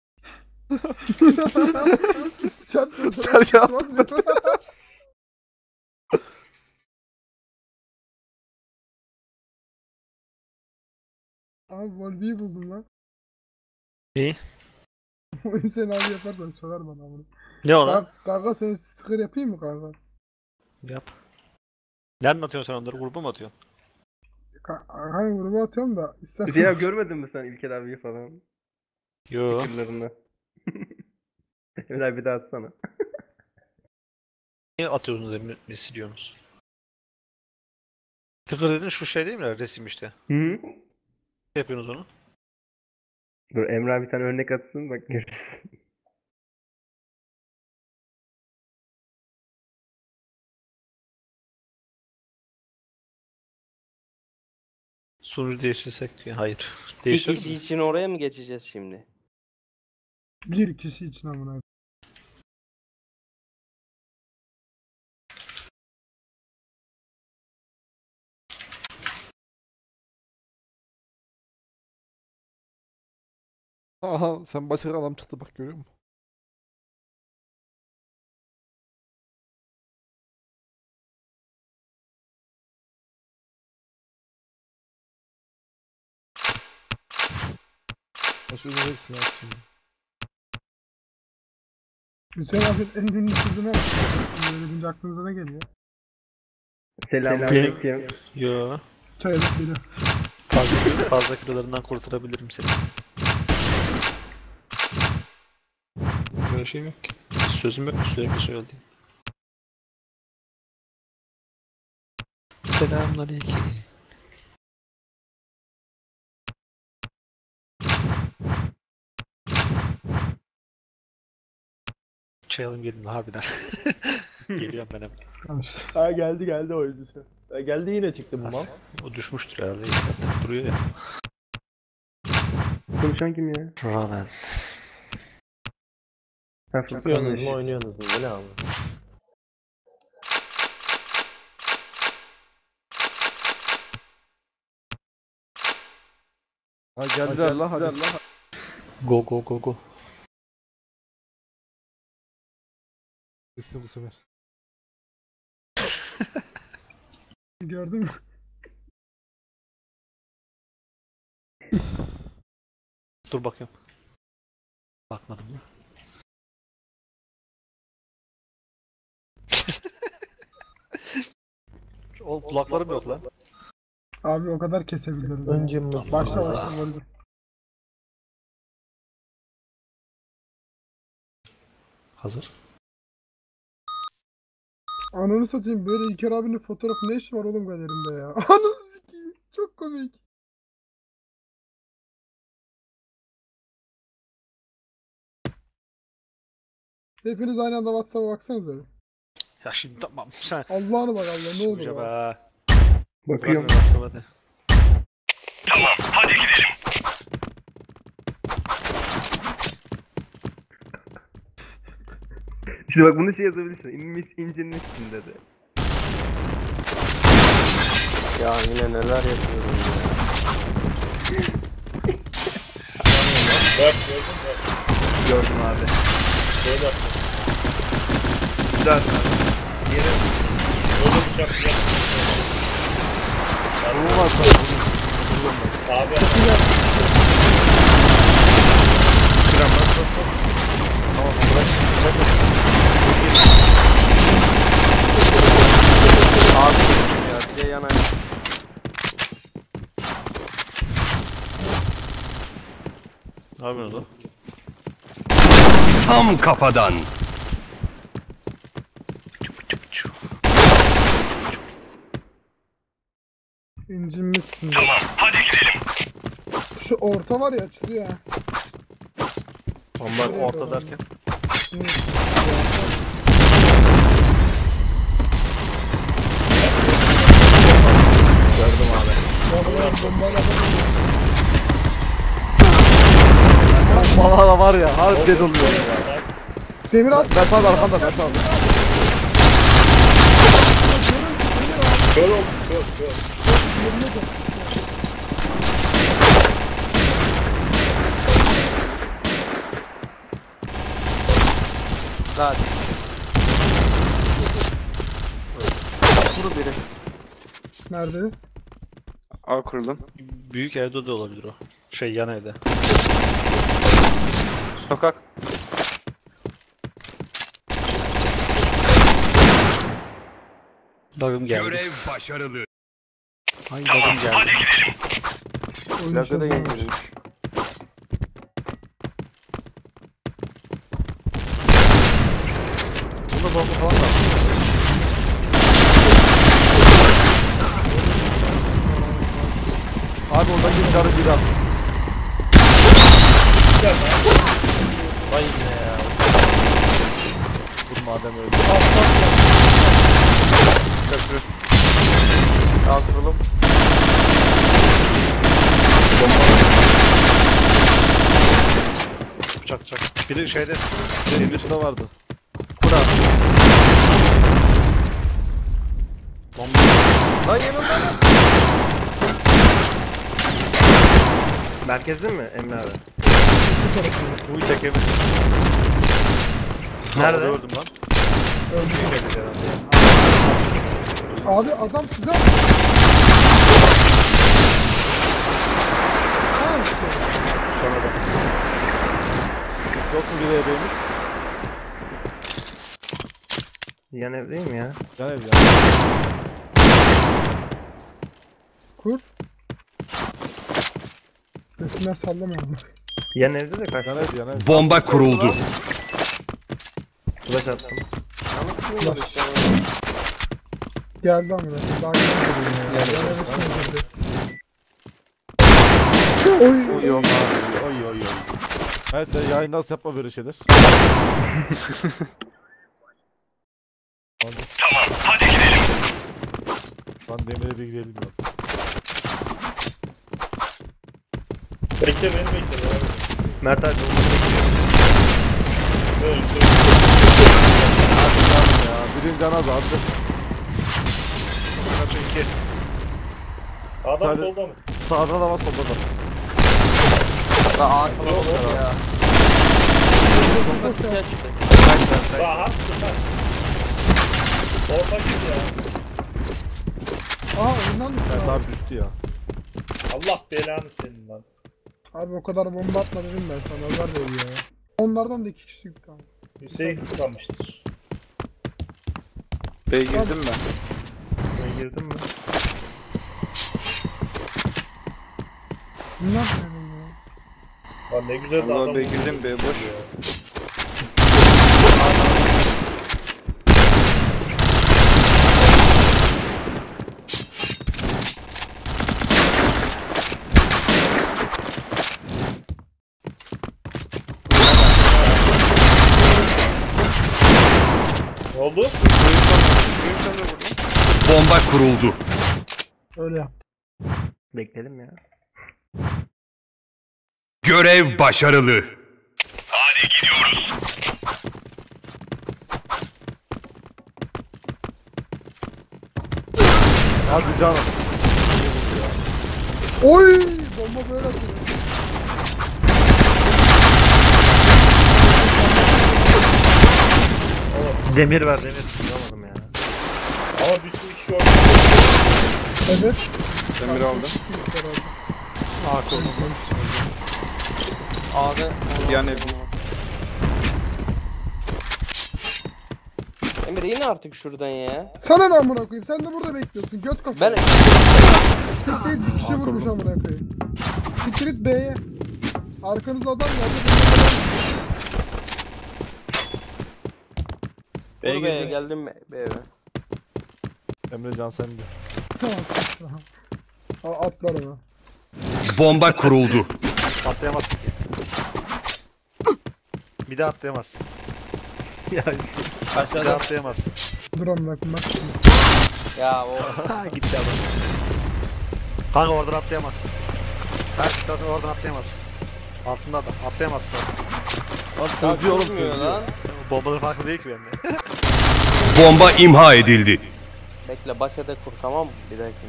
Sıçarken Sıçarken attım ben. Abi Volbe'yi buldum lan. İyi. Oyun sen abi yaparsan söyler bana bunu. Ne o lan? Kanka, kanka sen sticker yapayım mı kanka? Yap. Nereden atıyorsun sen onları? Gruba mı atıyorsun? Kanka hangi gruba atıyorum da istersen. Bir ya görmedin mi sen İlker abiyi falan? Yo. Fikirlerini. Emre bir daha atsana. Niye atıyorsunuz da mi siliyorsunuz? Tıkır dedin şu şey değil mi? Resim işte. Hı -hı. Ne yapıyorsunuz onu? Dur Emre abi bir tane örnek atsın bak görürsün. Sunucu değiştirsek diyor. Hayır. Bir Değiştir kişi mi? için oraya mı geçeceğiz şimdi? Bir kişi için amına. Aha sen başka adam çıktı bak görüyor musun? Şöyle hepsini aç şimdi. Hüseyin abi en ünlü sözüne bak. Böyle deyince aklınıza ne geliyor? Selamünaleyküm. Yo. Çay alıp geliyor. Fazla, fazla kilolarından kurtarabilirim seni. Böyle şeyim yok ki. Sözüm yok, sürekli söylediğim. Selamünaleyküm. Çay alayım gelin harbiden. Geliyorum ben hemen. Ha geldi geldi o yüzden. Ha, geldi yine çıktı bu mal. O düşmüştür herhalde. İyi duruyor ya. Konuşan kim ya? Ronald. Çıkıyorsunuz mu oynuyorsunuz mu? Ne abi? Ha geldiler la hadi. Go go go go. Kesin bu sefer. Gördün mü? Dur bakayım. Bakmadım mı? Oğlum kulaklarım yok lan. Abi o kadar kesebiliriz. Önce yani. mısın? Başla başla böyle. Hazır. Ananı satayım, böyle İlker abinin fotoğrafı ne işi var oğlum galerimde ya? Ananı sikeyim. Çok komik. Hepiniz aynı anda WhatsApp'a baksanıza bir. Ya şimdi tamam sen. Allah'ını bak Allah, ne olur Hoca ya. be. Bakıyorum. Hadi. Tamam, hadi gidelim. Şimdi bak bunu şey yazabilirsin. İnmiş incinin üstünde de. Ya yine neler yapıyorum ya. Bak gördün mü? Gördüm abi. Böyle yaptım. Güzel abi. Yere Böyle bir şey yaptım. Bu var sana. Abi yaptım. tamam bırak. Abi ya bir de yana. Ne yapıyorsun oğlum? Tam kafadan. İncinmişsin. Tamam, hadi gidelim. Şu orta var ya, açılıyor ya. Onlar orta derken. Gördüm abi. Bana da var ya harbiden oluyor. Demir at. Mert abi arkanda Mert abi. Kör oldu, kör, kör. Hadi. Vur biri. Nerede? A kurdum. Büyük evde de olabilir o. Şey yan evde. Sokak. Lagım geldi. Görev başarılı. Ay lagım geldi. Hadi gidelim. Plakı da yenilmiş. Burada bomba falan var. Abi oradan bir carı bir at. Vay ne ya. Dur madem öyle. Köprü. Kaldıralım. Çak çak. Biri şeyde. Senin üstünde vardı. Kur abi. Bomba. Lan yanımda. Merkezde mi Emre abi? Uy çekebilir. Nerede? Gördüm lan. Abi adam size... Sonra da. Yok mu bir evimiz? Yan evdeyim ya. Yan ev ya. Kur. Sesinden sallamayalım. Yan evde de kaç. Yan ev yan ev. Bomba kuruldu. Flash attım. Ama kurulmadı işte. Geldi ama ben. Daha gelmedi ya. Geldi. Yan eve şimdi girdi. Oy. Oy yok abi. Oy oy oy. Evet de yayında nasıl yapma böyle şeyler. Tamam, hadi gidelim. Lan demire bir girelim ya. Bekle beni bekle. Abi. Mert abi. Söyle söyle. Ya birinci can az attı. Çünkü Sağdan Sadece- soldan mı? Sağda da var solda da. Daha ağır kalabalık ya. Bomba kutuya çıktı. Daha hastım ben. Orta git ya. Aa oyundan düştü Evet abi. abi düştü ya. Allah belanı senin lan. Abi o kadar bomba atma dedim ben sana. Nazar değdi ya. Onlardan da iki kişi çıktı abi. Hüseyin kıskanmıştır. B'ye girdim ben. Ben girdim mi? Ne yapıyorum ya? Lan ne güzel de Allah adam. B'ye girdim, B boş. Ne oldu? Bomba kuruldu. Öyle yap. Bekledim ya. Görev başarılı. Hadi gidiyoruz. Hadi canım. Oy! Bomba böyle atıyor. Demir ver demir. Bulamadım ya. Ama bir sürü kişi orada. Evet. Demir aldım. A kuruldu. A'da. Yan ev. Emre yine artık şuradan ya. Sana ne amına koyayım? Sen de burada bekliyorsun. Göt kafa. Ben Bir bir kişi vurmuş amına koyayım. Sikrit B'ye. Arkanızda adam geldi. Dur be geldim be be eve. Emrecan sen de. Tamam. Tamam. Atlar ona. Bomba kuruldu. Atlayamazsın ki. Bir daha atlayamazsın. Ya Bir daha aşağıda. atlayamazsın. Dur amına koyayım bak şimdi. Ya o. Ha gitti adam. Kanka oradan atlayamazsın. Karşı taraftan oradan atlayamazsın. Altında adam atlayamazsın oradan. Lan çözüyor oğlum Çözmüyor çözüyor. lan. Bombanın farklı değil ki bende. Bomba imha edildi. Bekle başa da kur tamam mı? Bir dakika.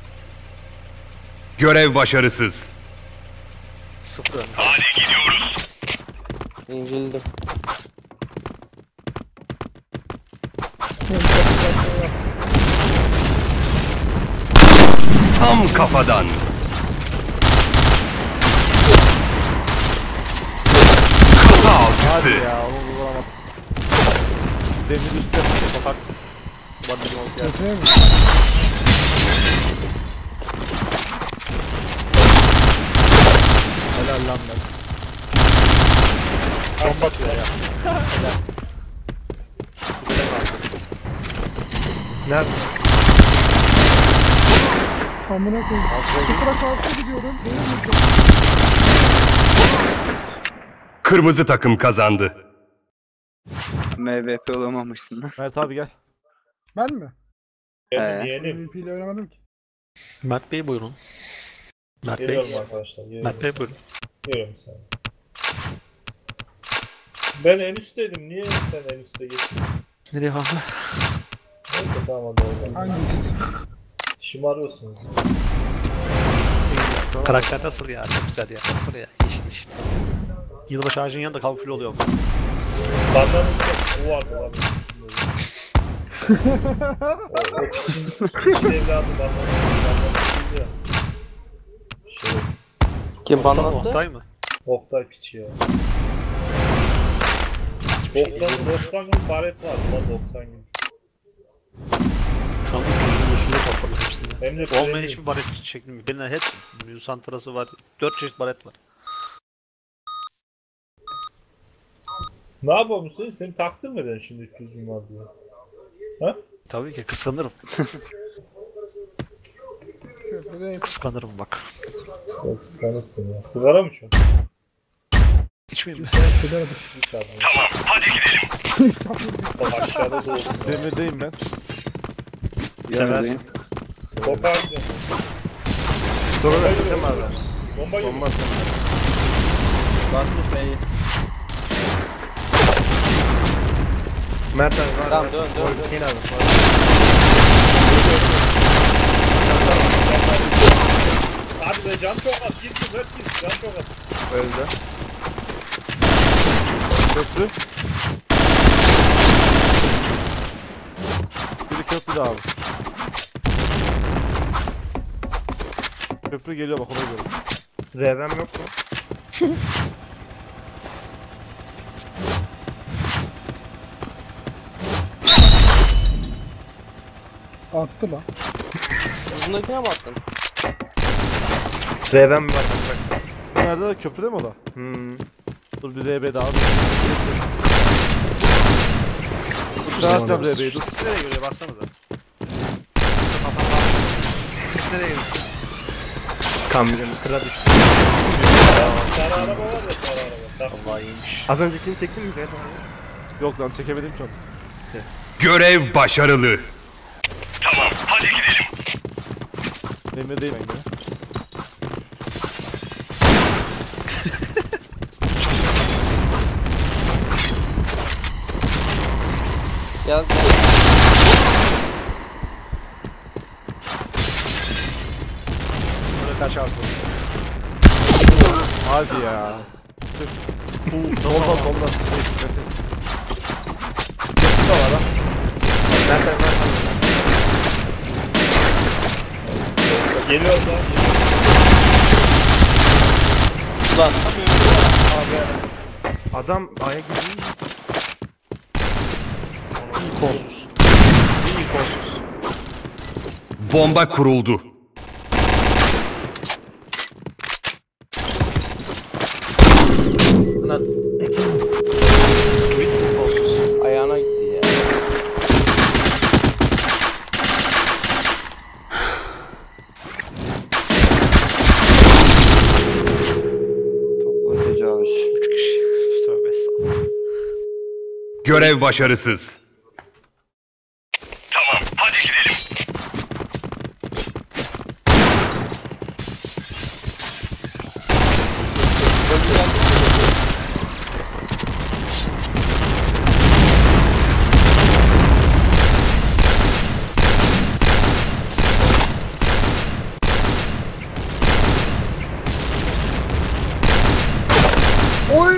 Görev başarısız. Sıfır önde. Hadi gidiyoruz. İncildim. Tam kafadan. Kafa Hadi avcısı. ya onu vuramadım. Demir üstte. Sokak. Bandırma oldu ya. Kötüye mi? Helal lan ben. Bomba atıyor ya. Nerede? Amına koyayım. Sıfıra karşı gidiyorum. Benim mi? Kırmızı takım kazandı. M V P olamamışsın lan. Mert abi gel. Ben mi? Geldim He. yeğenim. M V P ile oynamadım ki. Mert Bey buyurun. Mert Bey. Geliyorum arkadaşlar. Geliyorum. Mert Bey buyurun. Geliyorum sana. Ben en üstteydim. Niye sen en üstte geçtin? Nereye kanka? Neyse tamam hadi oradan. Hangi? Şımarıyorsunuz. Karakter nasıl ya? Çok güzel ya. Nasıl ya? Yeşil yeşil. Yılbaşı ağacının yanında kamufle oluyor. Bandanın o vardı lan. O, o kişinin, kişinin evladı bandanın bandanın ya. Şerefsiz. Kim bana attı? Oktay mı? Oktay piçi ya. şey doksan doksan gün baret var lan doksan gün. Şu an üçüncünün üstünde topladım hepsini. Hem de Olmayan premium. hiçbir baret şeklim yok. Benim hep Yusantrası var. dört çeşit baret var. Ne yapalım Hüseyin? Seni taktırmadan şimdi üç yüz gün var diye. Ha? Tabii ki kıskanırım. Köprüdeyim. Kıskanırım bak. Yok kıskanırsın ya. Sigara mı çok? İçmeyeyim mi? Köprüde Hiç adam. Tamam, hadi gidelim. Bak aşağıda doğdum. Demirdeyim ben. Yanındayım. Kopar gidelim. Sonra öldüm abi. Bomba gibi. Bomba atın. Basmış B'yi. Mert abi var. Tamam, Mert. dön, dön, dön. Hüseyin abi. Hadi be can çok az. Git git hep git. Can çok az. Öldü. Köprü. Biri köprüde abi. Köprü geliyor bak ona göre. Revem yok mu? attı lan. Uzundakine mi attın? Revem var bak bak. Nerede? Köprüde mi o da? Hmm. Dur bir R B daha. Ben açacağım R B'yi dur. Siz nereye görüyor baksanıza. Siz nereye görüyor? Kamyonun sıra düştü. Sarı araba var ya sarı araba. Tamam. Allah iyiymiş. Az öncekini çektin mi Zeyt abi? Yok lan çekemedim ki onu. Görev başarılı. Tamam, hadi gidelim. Demirdeyim ben yine. Gel gel. Böyle kaçarsın. Hadi ya. Soldan soldan. Köprü var lan. Mert abi var. Geliyor lan. Ulan. Adam A'ya girdi. İyi kolsuz. İyi kolsuz. Bomba kuruldu. Lan İyi kolsuz. ayağına gitti ya. Topla tecavüz. Üç kişi. Tövbe estağfurullah. Görev başarısız. Tamam, hadi gidelim. Oy!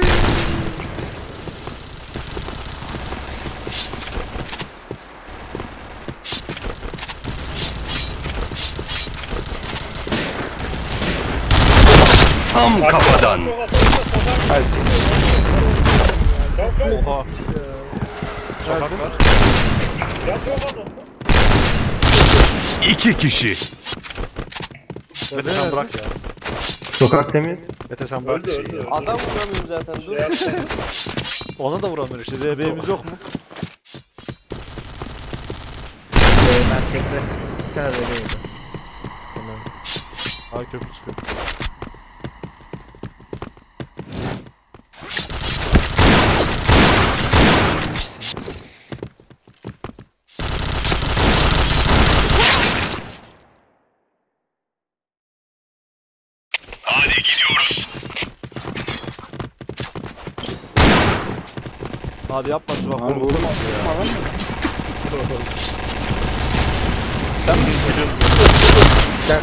Tam kafadan. Çok çok. Oha. Sokak var. Can çok az oldu. İki kişi. Mete sen bırak ya. Sokak temiz. Mete sen bırak. Öldü şeyi öldü. ya. öldü. Adam vuramıyorum zaten dur. Şey yapsana. Ona da vuramıyor işte. R B'miz yok mu? Mert çekti. Bir tane Rev'eydi. Ha köprü çıkıyor. Hadi gidiyoruz. Abi yapma şu bak. Lan Korkutma vurma. ya. Sen mi gidiyorsun? Sen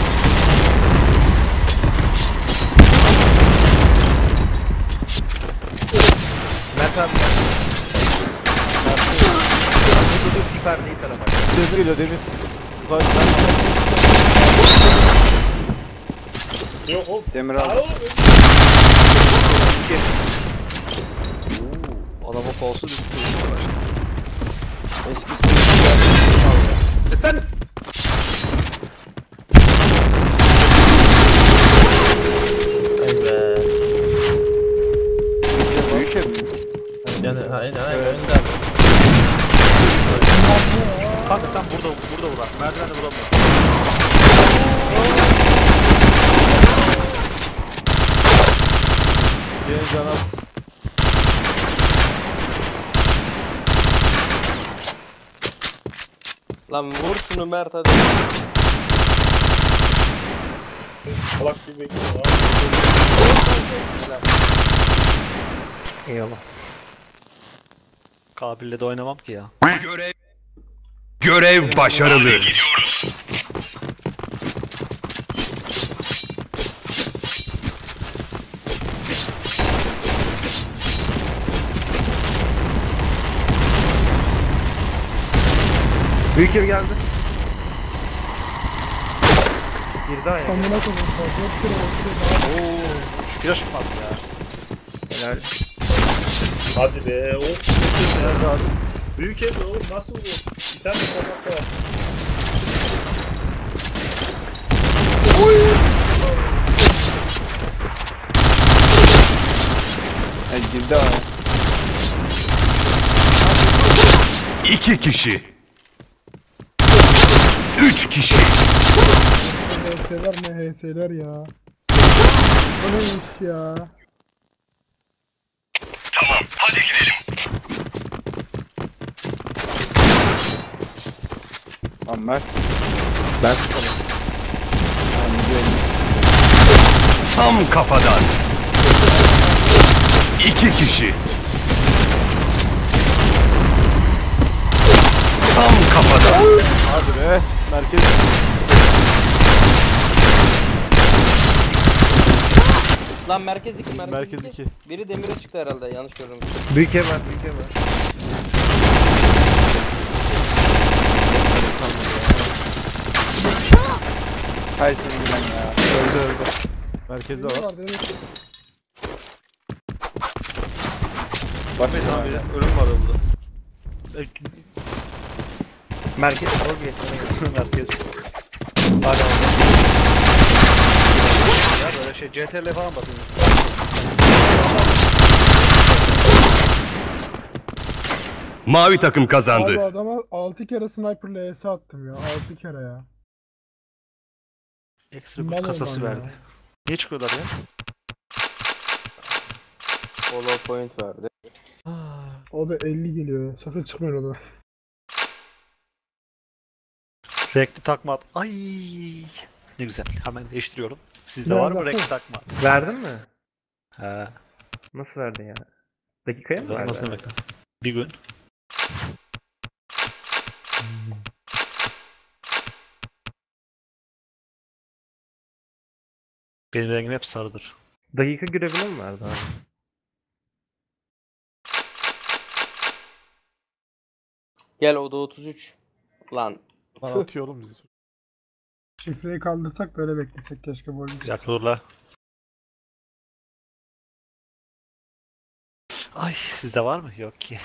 Mert abi. Dur dur süper değil tarafa. Demir geliyor Deniz. Yukarı Yok oğlum. Demir Var al. oğlum. adama Kolsu düştü. Eskisi. Sen! Ay be. Büyük ev mi? Yani aynen aynen önde. Kanka sen burada burada vur. Merdivende vuramıyor. Yeni canas. Lan vur şunu Mert hadi. Salak gibi bekliyorum. Eyvallah. Kabil'le de oynamam ki ya. Görev Görev başarılı. Büyük ev geldi. Girdi ayağa. Amına koyayım. Dört kere oldu. Ooo. Flash mı attı ya? Helal. Hadi be. O büyük ev oğlum nasıl vuruyor? Bir tane sokakta var. Ay girdi ayağa. İki kişi. Üç kişi. H S'ler ne H S'ler ya. O neymiş ya. Tamam, hadi gidelim. Lan Mert. Ben Tam kafadan. İki kişi. Tam kafadan. Hadi be. Merkez. Lan merkez iki merkez, Merkez iki. Biri demire çıktı herhalde yanlış gördüm. büyük ev var, büyük ev var. Hay seni gülen ya. Öldü öldü. Merkezde var. Vardı, evet. Başka Tamam bir de ölüm var orada. Merkez doğru bir yeteneği. Merkez. Hala orada. Ya böyle şey C T R L falan basın. Mavi takım Abi kazandı. adama altı kere sniper'la E S attım ya. altı kere ya. Ekstra Mal güç kasası oldu ya. verdi. Niye çıkıyorlar ya? follow point verdi. O da elli geliyor ya. Sakın çıkmayın o da. Renkli takma at. Ay ne güzel. Hemen değiştiriyorum. Sizde Biraz var mı daha renkli koy. takma? Verdin mi? He. Nasıl verdin ya? Dakikaya mı verdin? Nasıl demek lazım? Bir gün. Benim rengim hep sarıdır. Dakika görevini mi verdi abi? Gel o da otuz üç. Lan. Lan atıyor oğlum bizi. Şifreyi kaldırsak böyle beklesek keşke bu oyunu. Güzel kururlar. Ay sizde var mı? Yok ki.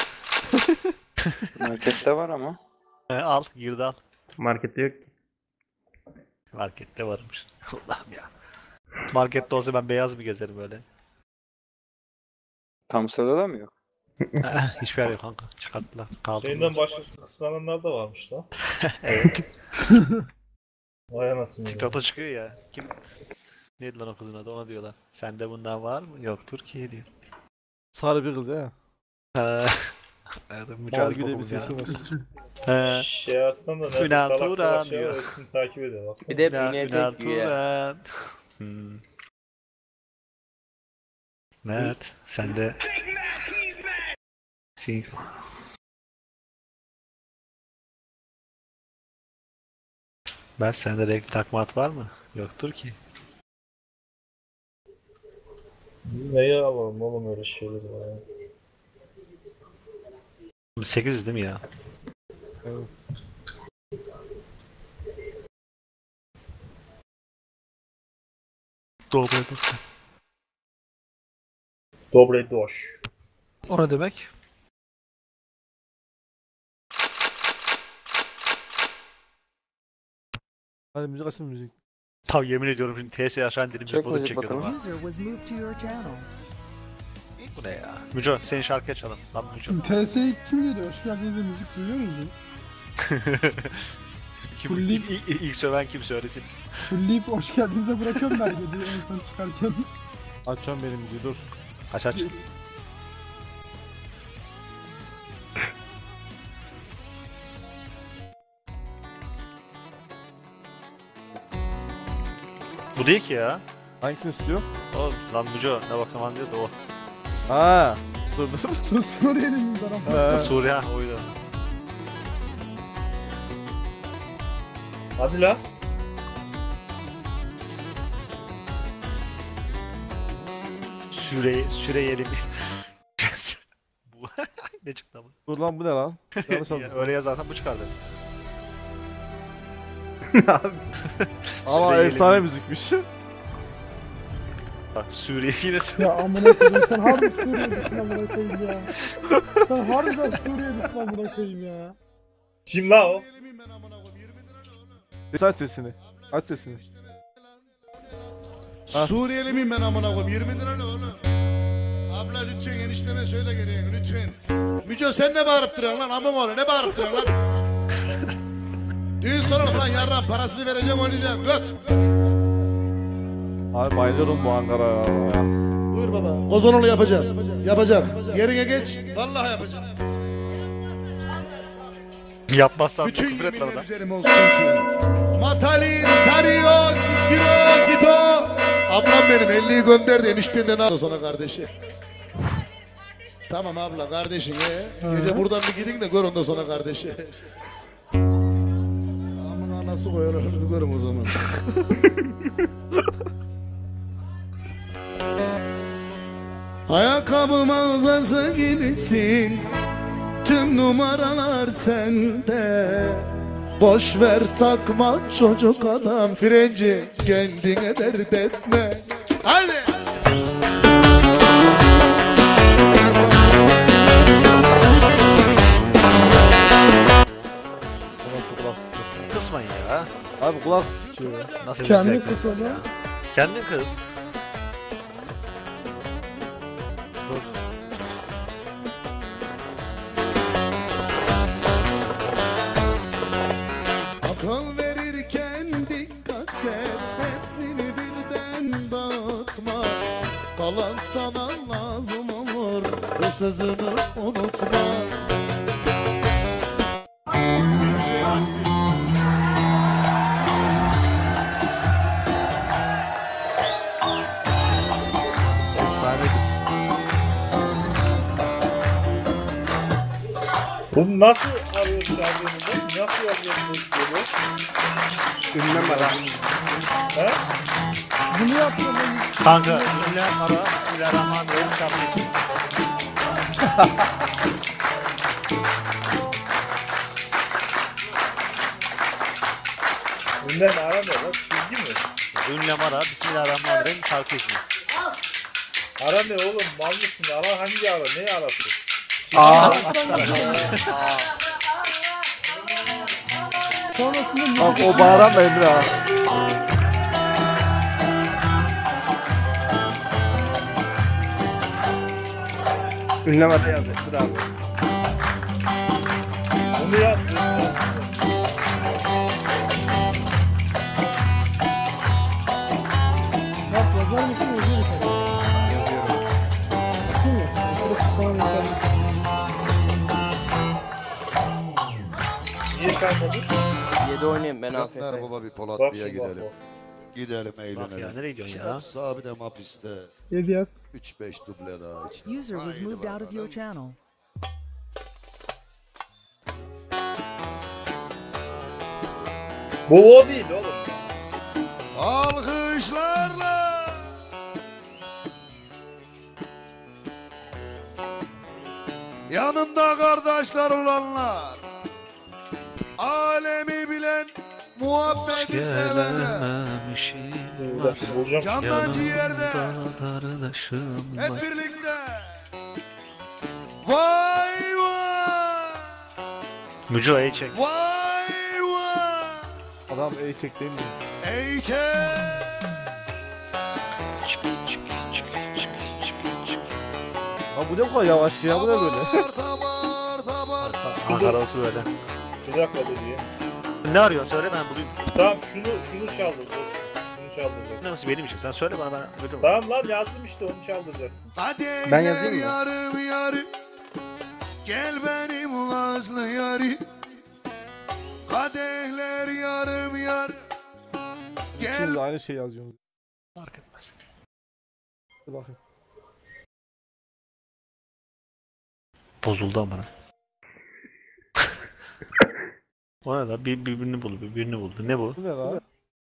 Markette var ama. He, al girdi al. Markette yok ki. Markette varmış. Allah'ım ya. Markette olsa ben beyaz mı gezerim böyle? Tam sırada mı yok? Hiçbir yer yok kanka. Çıkarttılar. Kaldırdılar. Senden başka kıskananlar da varmış lan. Evet. Vay anasını. TikTok'ta çıkıyor ya. Kim? Neydi lan o kızın adı? Ona diyorlar. Sende bundan var mı? Yoktur ki diyor. Sarı bir kız ya. Eee. Evet, Mal mücadele gibi de bir kokulu ya. sesi var. He. Şey aslında nerede Ünal salak salak Turan şey diyor. var hepsini takip ediyor. Baksana. Bir de hep Ünal, iğneye Ünal tek yiyor ya. Turan. Hmm. Mert, sen de... Sen... Mert, sende renkli takmat var mı? Yoktur ki. Biz neyi alalım oğlum öyle şeyler var ya. sekiziz değil mi ya? Dobre Dobre doş. O ne demek? Hadi müzik açsın müzik. Tav yemin ediyorum şimdi T S aşağı indirim Çek yapalım müzik çekiyorum ha. User was moved to your channel. Bu ne ya? Müco senin şarkıya çalın. Lan Müco. T S'ye kim geliyor? Hoş geldiniz müzik duyuyor musun? Kim, Fulleyip- ilk, ilk, ilk söven kim söylesin? Fulleyip hoş geldinize bırakıyorum ben geceyi en son çıkarken. Açıyorum benim müziği dur. Aç aç. Bu değil ki ya. Hangisini istiyor? O lan Müco ne bakalım diyor da o. Ha. Dur dur. Sur Suriyeli'nin tarafı. Ha. Suriye ha oydu. Hadi la. Süre Süreyeli bir. Bu ne çıktı ama? Dur lan bu ne lan? Yanlış Ya, yazdım. öyle yazarsan bu çıkardı. Ama Süreyeli efsane bir- müzikmiş. Bak Suriye yine Suriye. Ya amına koyayım sen harbi Suriyelisin amına koyayım ya. Sen harbiden Suriyelisin amına koyayım ya. Kim la o? Aç sesini. Aç sesini. Ha. Suriyeli miyim ben amına koyayım? yirmi lira ne oğlum? Abla lütfen enişteme söyle gereğini lütfen. Müco sen ne bağırıp duruyorsun lan amın oğlu ne bağırıp duruyorsun lan? Düğün soralım lan yarram parasını vereceğim oynayacağım göt. Abi bayılıyorum bu Ankara'ya ya. Buyur baba. Kozonolu yapacağım. Yapacağım. Yerine geç. Vallahi yapacağım. Yapmazsan Bütün küfür etme yeminler lan. üzerim olsun ki. Matalin, Dario, Sikiro, Gito. Ablam benim elliyi gönderdi eniştenden al sana kardeşi. Tamam abla kardeşin he. Gece buradan bir gidin de gör ondan sonra kardeşi. Aman anası koyar bir görüm o zaman. Ayakkabı mağazası gibisin. Tüm numaralar sende. Boş ver takma çocuk adam frenci kendine dert etme. Haydi. Bu nasıl kulak sıkıyor? Kısmayın ya. Abi kulak sıkıyor ya. Nasıl bir Kendi zevk? kız olan. Kendin kız. Dur. Akıl verirken dikkat et, hepsini birden dağıtma. Kalan sana lazım olur, bu sözünü unutma. Efsanedir. Bunu nasıl arıyoruz şarkımızda? Nasıl yazıyoruz bu? Ünlem ara. He? Bunu yapıyorum ben. Kanka ünlem ara. Bismillahirrahmanirrahim. Şarkı ismi. Ünlem ara ne lan? Çizgi mi? Ünlem ara. Bismillahirrahmanirrahim. Şarkı ismi. Ara ne oğlum? Mal mısın? Ara hangi ara? Ne arası? Aa. Sonrasında Bak o bağıran da Emre ha. Ünlem ara yaz. Dur abi. Onu yaz. Bak yazar mısın yazıyor musun? Yazıyorum. Bakın ya. Burası falan yazar mısın? Niye kalmadın? yedi oynayayım ben Gönder afiyet. baba bir Bak Polatlı'ya şimdi bak gidelim. bak. Gidelim Bak ya eğlenelim. nereye gidiyorsun ya? Sabi de mapiste. Yedi yaz. üç beş duble daha iç. User was moved out of your channel. Bu o değil oğlum. Alkışlarla. Yanında kardeşler olanlar. Alemi bilen muhabbeti sevenler. Gelememişim Bir var. dakika bulacağım. Candan ciğerde. Yanımda kardeşim var. Hep birlikte. Vay vay. Müco iyi çek. Vay vay. Adam E çek değil mi? Ey çek. Ha bu ne bu kadar yavaş ya, bu ne böyle? Tabar tabar. Ankara'sı böyle. Bir dakika dur diye. Ne arıyorsun? Söyle ben bulayım. Tamam şunu şunu çaldıracağız. Şunu çaldıracağız. Nasıl benim için? Sen söyle bana, ben öyle mi? Tamam lan yazdım işte, onu çaldıracaksın. Hadi Ben yazayım mı? yarım yarım. Gel benim nazlı yarim. Kadehler yarım yarım. Gel. Şimdi aynı şey yazıyorsunuz. Fark etmez. Hadi bakayım. Bozuldu amına. O ne lan? Bir, birbirini buldu, birbirini buldu. Ne bu? Bu ne lan?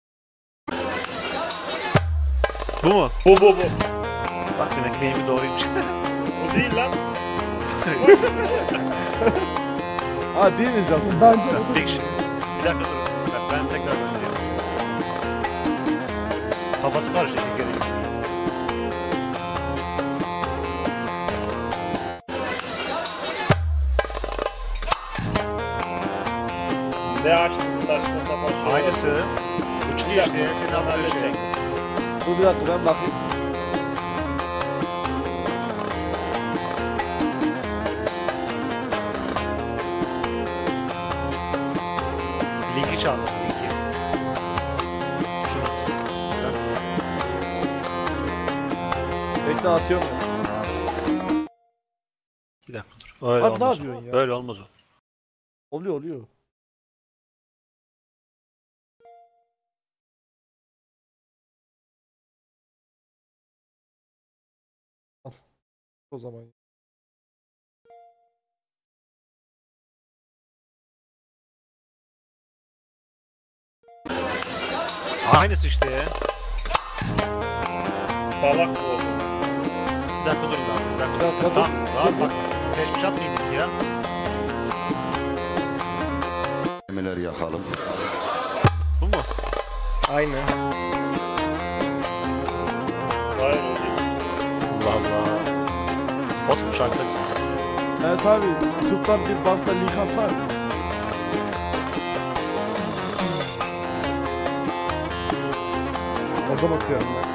Bu mu? Bu bu bu. Bak demek benimki doğruymuş. Bu değil lan. Ha biriniz yazdınız. Bence o da Bak, şey. Bir dakika dur. Bak ben tekrar göndereyim. Kafası karışık bir kere. Ne açtın saçma sapan şey. Aynısı. Uçlu Bir işte. dakika. Senin anladığın şey. Dur bir dakika ben bakayım. Linki çaldı. Linki. Şunu. Bekle atıyorum ben. Bir dakika dur. Öyle Abi ne olmaz. yapıyorsun ya? Böyle olmaz o. Oluyor oluyor. Al. O zaman. Aynısı işte ya. Salak bu. Bir dakika durun abi. Bir dakika Bir dakika dur. dur. Tamam. Rahat bak. Geçmiş atmayın ya. Emeleri yakalım. Bu mu? Aynen. Hayır o değil. Allah Allah. Nasıl bu şarkı? Evet abi. YouTube'dan bir bankta link atsana. Orada bakıyorum ben.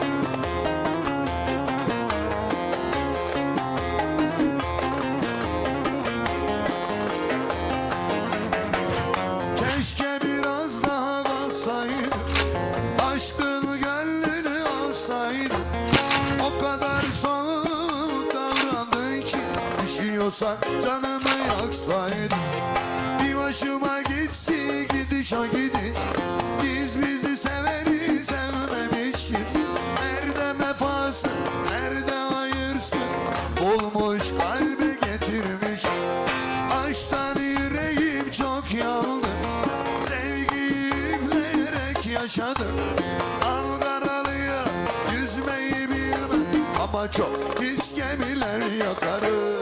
Keşke biraz daha kalsaydı, aşkın gönlünü alsaydı. O kadar soğuk davrandın ki, düşüyorsan canımı yaksaydı. Bir başıma gitsi gidiş o gidiş, biz bizi seveni sevmemişiz. Nerede vefası, nerede hayırsın, bulmuş kalbi getirmiş. Aşktan yüreğim çok yandı, sevgiyi üfleyerek yaşadım. Ankaralı'ya yüzmeyi bilmem ama çok pis gemiler yakarım.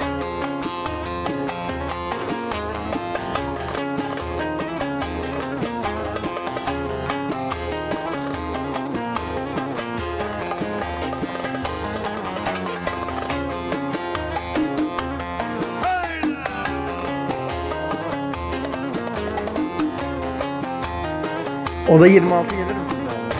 O da yirmi altı gelir mi?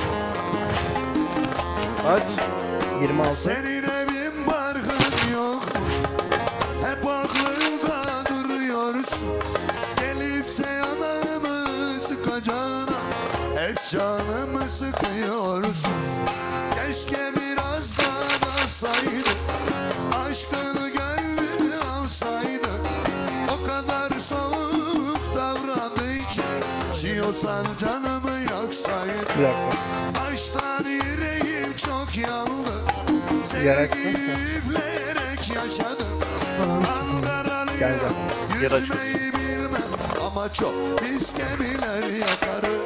Aç. yirmi altı. Senin evin barkın yok, hep aklımda duruyorsun. Gelipse yanağımı sıkacağına, hep canımı sıkıyorsun. Keşke biraz daha kalsaydı, aşkını gönlünü alsaydı. O kadar soğuk davrandı ki, yaşıyorsan canımı yaksaydı. Bir dakika. Aşktan yüreğim çok yandı, Yarak- sevgiyi üfleyerek yaşadım. Gel Ankaralı'ya gel. yüzmeyi bilmem ama çok pis gemiler yakarım.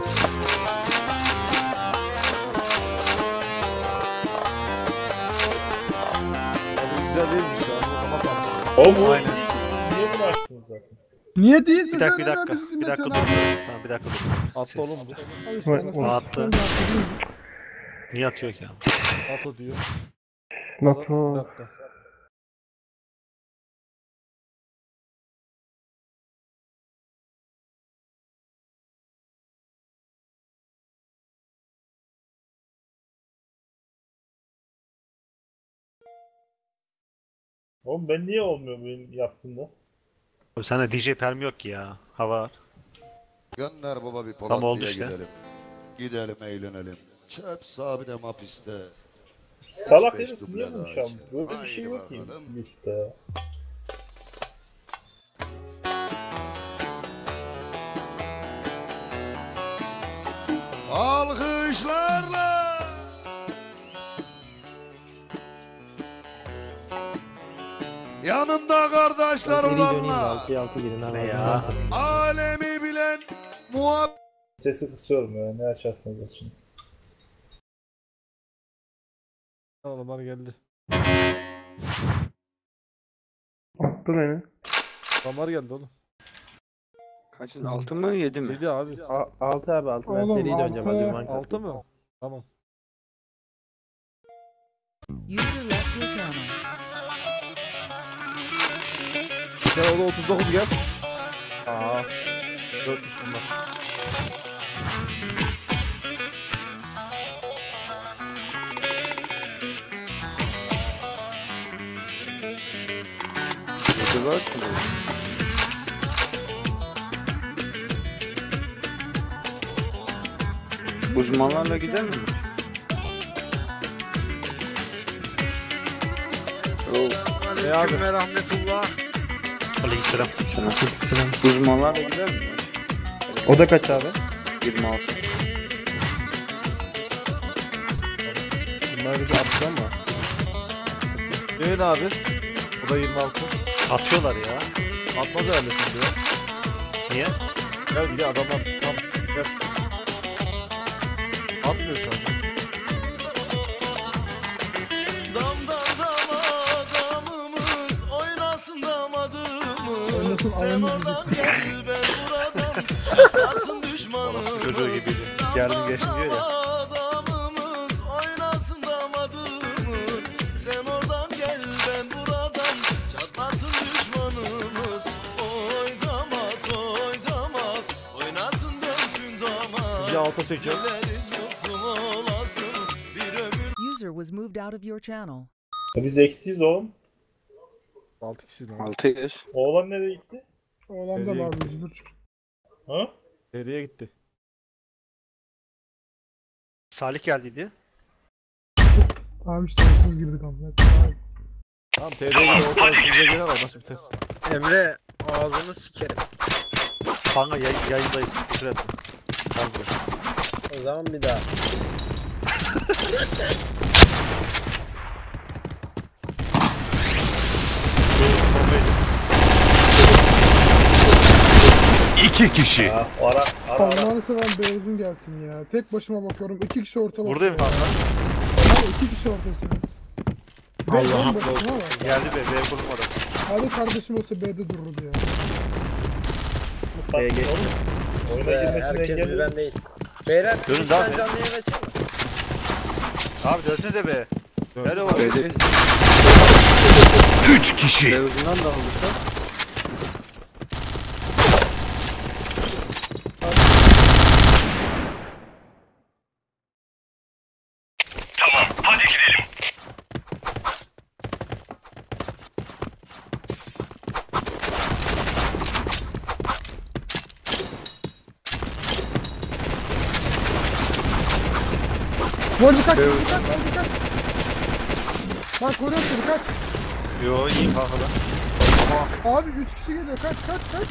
Abi güzel değilmiş ya. Kapatalım. O bu. Aynen. Siz niye bunu açtınız zaten? Niye değilsin Bir dakika, sen bir de dakika. bizi Bir dakika dur. dinletiyorsun Tamam, bir dakika dur. Attı Ses. oğlum bu. abi. O- o- Attı. Niye atıyor ki ya? NATO diyor. NATO. Bir dakika. Oğlum ben niye olmuyor benim yaptığımda? Abi sana D J permi yok ki ya. Hava var. Gönder baba bir Tam oldu Polatlı'ya işte. gidelim. Gidelim eğlenelim. Çöp sahibi de hapiste. Salak Beş herif duble niye bunu daha çaldı? içelim. Böyle bir şey Haydi yok ki. bakalım. Lütfen. Alkışlarla. Yanında kardeşler olanlar. altıya altı girin abi. Ne ya? Alemi bilen muhab... Sesi kısıyorum ya. Ne açarsanız açın. Adamlar geldi. Attı beni. Adamlar geldi oğlum. Kaçın? altı mı yedi mi? Yedi abi. A- altı abi altı. Ben Oğlum, seri döneceğim altı. hadi man kalsın. Altı mı? Tamam. User left your channel. Gel o da otuz dokuz gel. Aa. Dörtmüş bunlar. yedi var mı? Uzmanlarla gider mi? Aleyküm ve rahmetullah. Aleykümselam. Uzmanlarla gider mi? O da kaç abi? yirmi altı. Bunlar bizi attı ama. Yayın abi. O da yirmi altı. Atıyorlar ya. Atmaz herhalde şimdi ya. Niye? Gel gel adamlar tam. Gel. Atmıyor şu an. Damdan dama damımız oynasın damadımız. Oynasın Sen alanımız. oradan gel ben buradan. Atlasın düşmanımız. Çocuğu gibiydi. Geldim geçtim diyor ya. Damımız oynasın damadımız. Sen oradan gel ben buradan. Çatlasın düşmanımız. Oy damat oy damat. Oynasın dönsün damat. Bir alta çekiyor. Dileriz mutlu olasın. Bir ömür. User was moved out of your channel. Ya biz eksiyiz oğlum. Altı kişiyiz lan. altı yüz. Oğlan nereye gitti? Oğlan da Nereye var gitti? yüz bir. Ha? Seriye gitti. Salih geldiydi. Abi işte hırsız girdik ama. Abi. Tamam T R'ye gidiyor. Orta size gelir ama maç biter. Emre ağzını sikerim. Kanka yay yayındayız. Küfür etme. Tamam. O zaman bir daha. İki kişi. Ha, ara ara ara. Allah'ını seven beyazın gelsin ya. Tek başıma bakıyorum. İki kişi orta bakıyor. Buradayım kanka. Abi iki kişi ortasınız. Allah'ım Allah'ım bakın. Geldi be. B kurulmadı. Hadi kardeşim olsa B'de dururdu ya. Sattın B'ye geçti. oğlum. Oyuna İşte girmesini herkes bir engelliyor. ben değil. Beyler Dönün lütfen abi. canlı yayın açın. Abi dönsene be. Ver o. Böyle Üç kişi. televizyondan da almışlar. Tamam, hadi gidelim. Gol dikkat, gol dikkat, gol dikkat. Bak koruyor seni kaç. Yo iyiyim kanka da. Abi üç kişi geliyor kaç kaç kaç.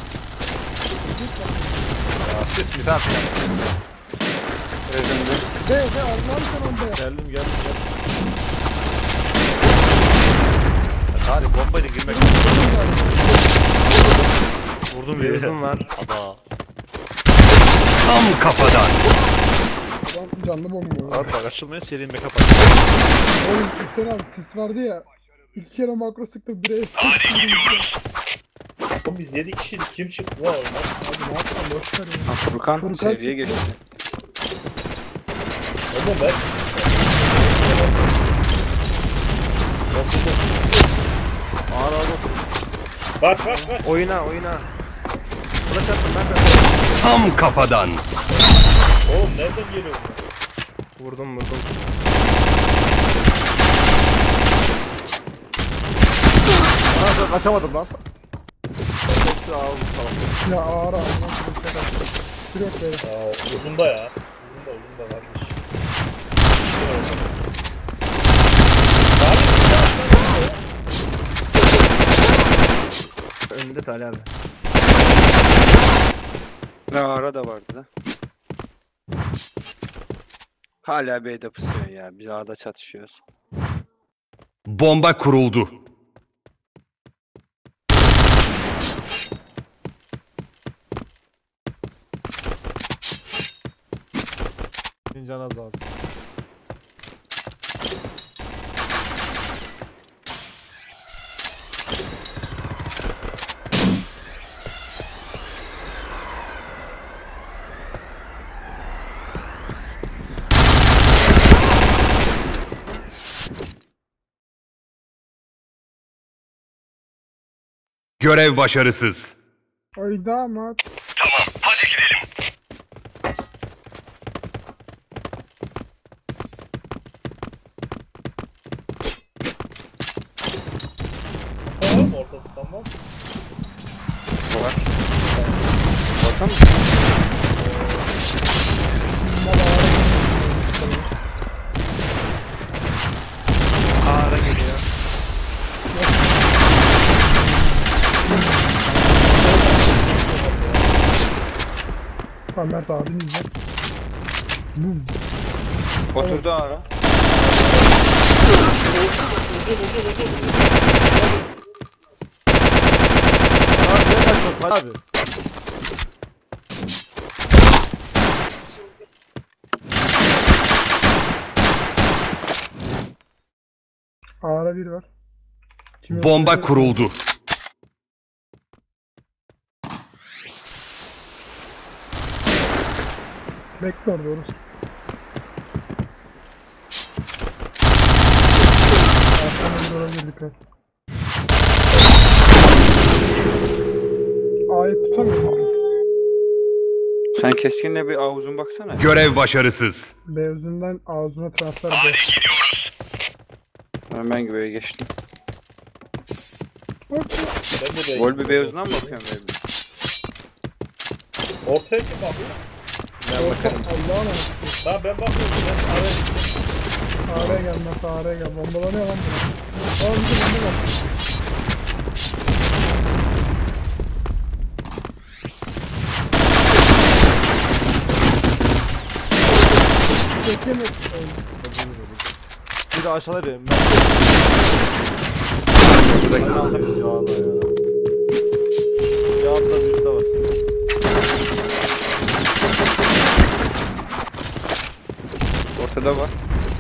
Ya siz misafir. B B Allah'ım sana B. Geldim geldim geldim. Salih bombayla girmek. Vurdum bir. Vurdum lan. Ada. Tam kafadan. Adam canlı bomba. Abi bak açılmaya serinin backup at. Oğlum Hüseyin abi sis vardı ya. İki kere makro sıktım bireye. Hadi gidiyoruz. Oğlum biz yedi kişiydik. Kim çıktı lan oyundan? Abi ne yapalım boş ver ya. Furkan Furkan seriye geçti. Oğlum ben. Ağır ağır otur. Kaç kaç kaç. Oyna oyna. Flash attım ben de. Tam kafadan. Oğlum nereden geliyor? Vurdum vurdum. Ben kaçamadım lan. Hepsi ağzım tamam. Ya ağır ağır nasıl bir şey kaçtı. Bir yok böyle. Ya uzunda ya. Uzunda uzunda varmış. Önünde Talha abi. Ne ara da vardı da. Hala B'de pusuyor ya. Biz A'da çatışıyoruz. Bomba kuruldu. Can az abi. Görev başarısız. Ay damat. Tamam, hadi gidelim. Var mı orta tutan var? Var. Bakalım. Ağara geliyor. Tamam Mert abinin izle. Bum. Oturdu ara. Abi ne kaçıyorsun abi? Ağara bir var. Kim Bomba yok? kuruldu. Bekle orada orası. Arkadan bir olabilir dikkat. A'yı tutamıyorum. Sen keskinle bir A uzun baksana. Görev başarısız. B uzundan A uzuna transfer Hadi ediyor. gidiyoruz. Ben, ben gibi geçtim. Ben de de Vol bir B uzundan mı bakıyorum böyle? Ortaya kim bakıyor? Ben bakarım. Allah'ım ya. Tamam ben bakıyorum. Ben araya gittim. Ağrı'ya gel Mert Ağrı'ya gel. Bombalanıyor lan buna. Aa bir de bomba var. Çekeme. Bir de aşağıda dedim. Ben Buradaki ya Allah ya. Ya altta bir üstte var. ortada var.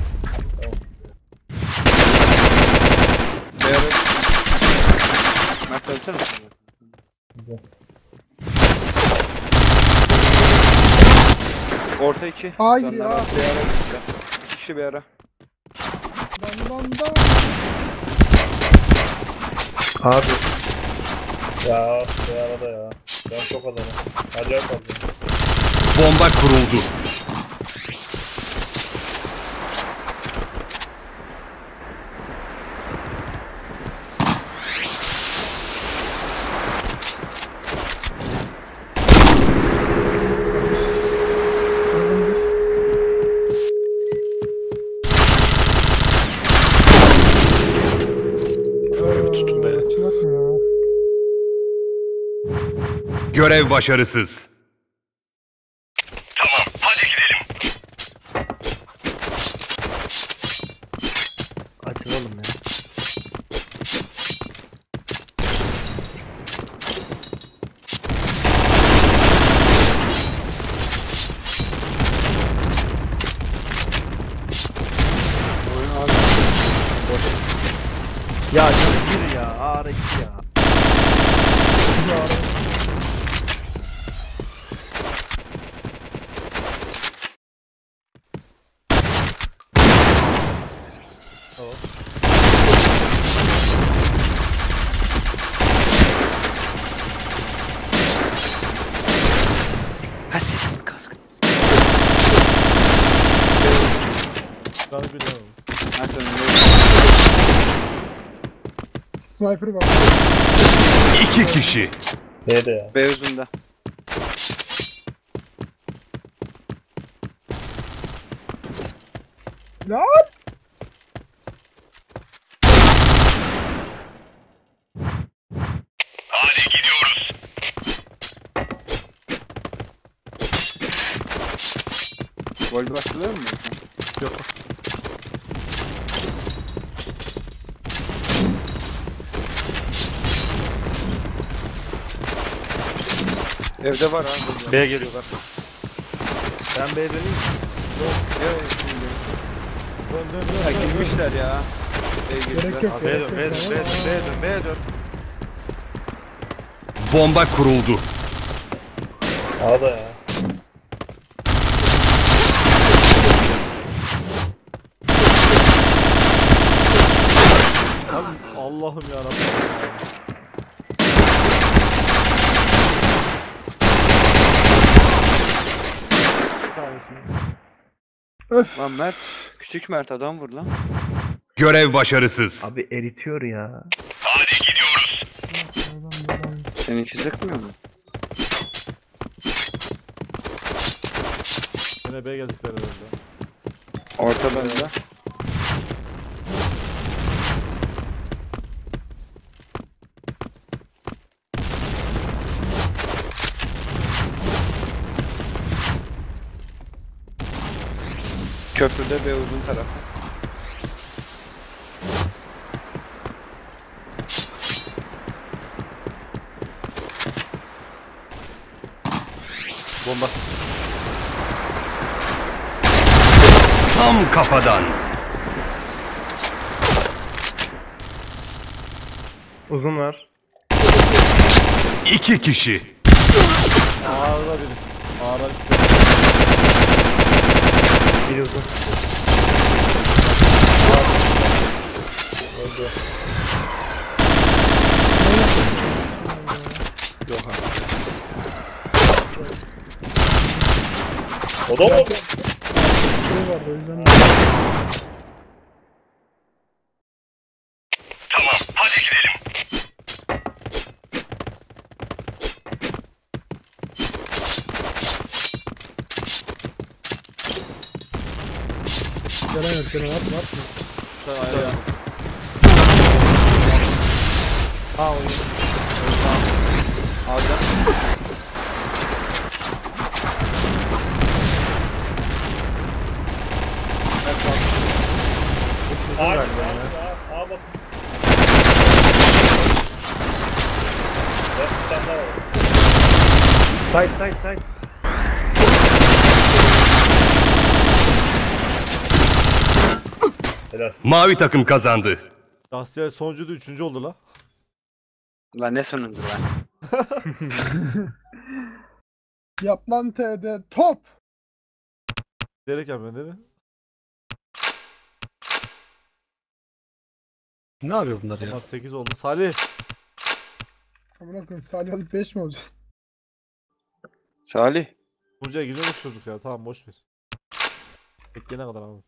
Beyaz. Mert ölsene. Orta iki. Hayır Sonra ya. Bir ara gittiler. İki kişi bir ara. Dan dan dan. Abi Ya bu arada ya. Ben çok adamım. Acayip fazla. Bomba kuruldu. şöyle bir tutun be. Açılak mı ya? Görev başarısız. Tamam, hadi gidelim. Açılalım ya. Ya canım bir ya. Ağara iki ya. Bir Ağrı. Ha senin kaskın. Ben biliyorum. Mert önünde. Sniper var. İki kişi. B'de ya. B uzunda. Lan! Hadi gidiyoruz. Gol başlıyor mu? Yok. Evde var abi. B'ye geliyorlar. Ben B'ye döneyim. Ya şimdi. Dön dön dön. Ha dön, dön. girmişler ya. B'ye Gerek girdiler. yok. B'ye Gerek dön, yok. B'ye dön, B'ye dön, B'ye dön, B'ye dön. Bomba kuruldu. A'da ya. Abi, Allah'ım yarabbim. Bir tanesini. Öf. Lan Mert. Küçük Mert adam vur lan. Görev başarısız. Abi eritiyor ya. Hadi gidiyoruz. Seninki sıkmıyor mu? Yine B gelecekler herhalde. Ortadan da. Köprüde B uzun tarafı. Bomba. Tam kafadan. Uzun var. İki kişi. Ağırda biri. Ağırda Bir uzun. Yok abi. O da mı? Şey vardı o yüzden. Tamam, hadi gidelim. Gelen yok. Gelen atma atma. Sen ayağa. Ha oyun. Ağda. A, A, A, A basın. Evet, bir tane daha var. Side side side. Helal. Mavi takım kazandı. Şahsiye sonuncu da üçüncü oldu la. Lan ne sonuncu lan? Yap lan T D top. Derek yapıyorsun değil mi? Ne yapıyor bunlar ya? Ama sekiz oldu. Salih. Amına koyayım Salih alıp beş mi olacak? Salih. Tuncay'a giriyormuş çocuk ya. Tamam boş ver. Bekleyene kadar abi.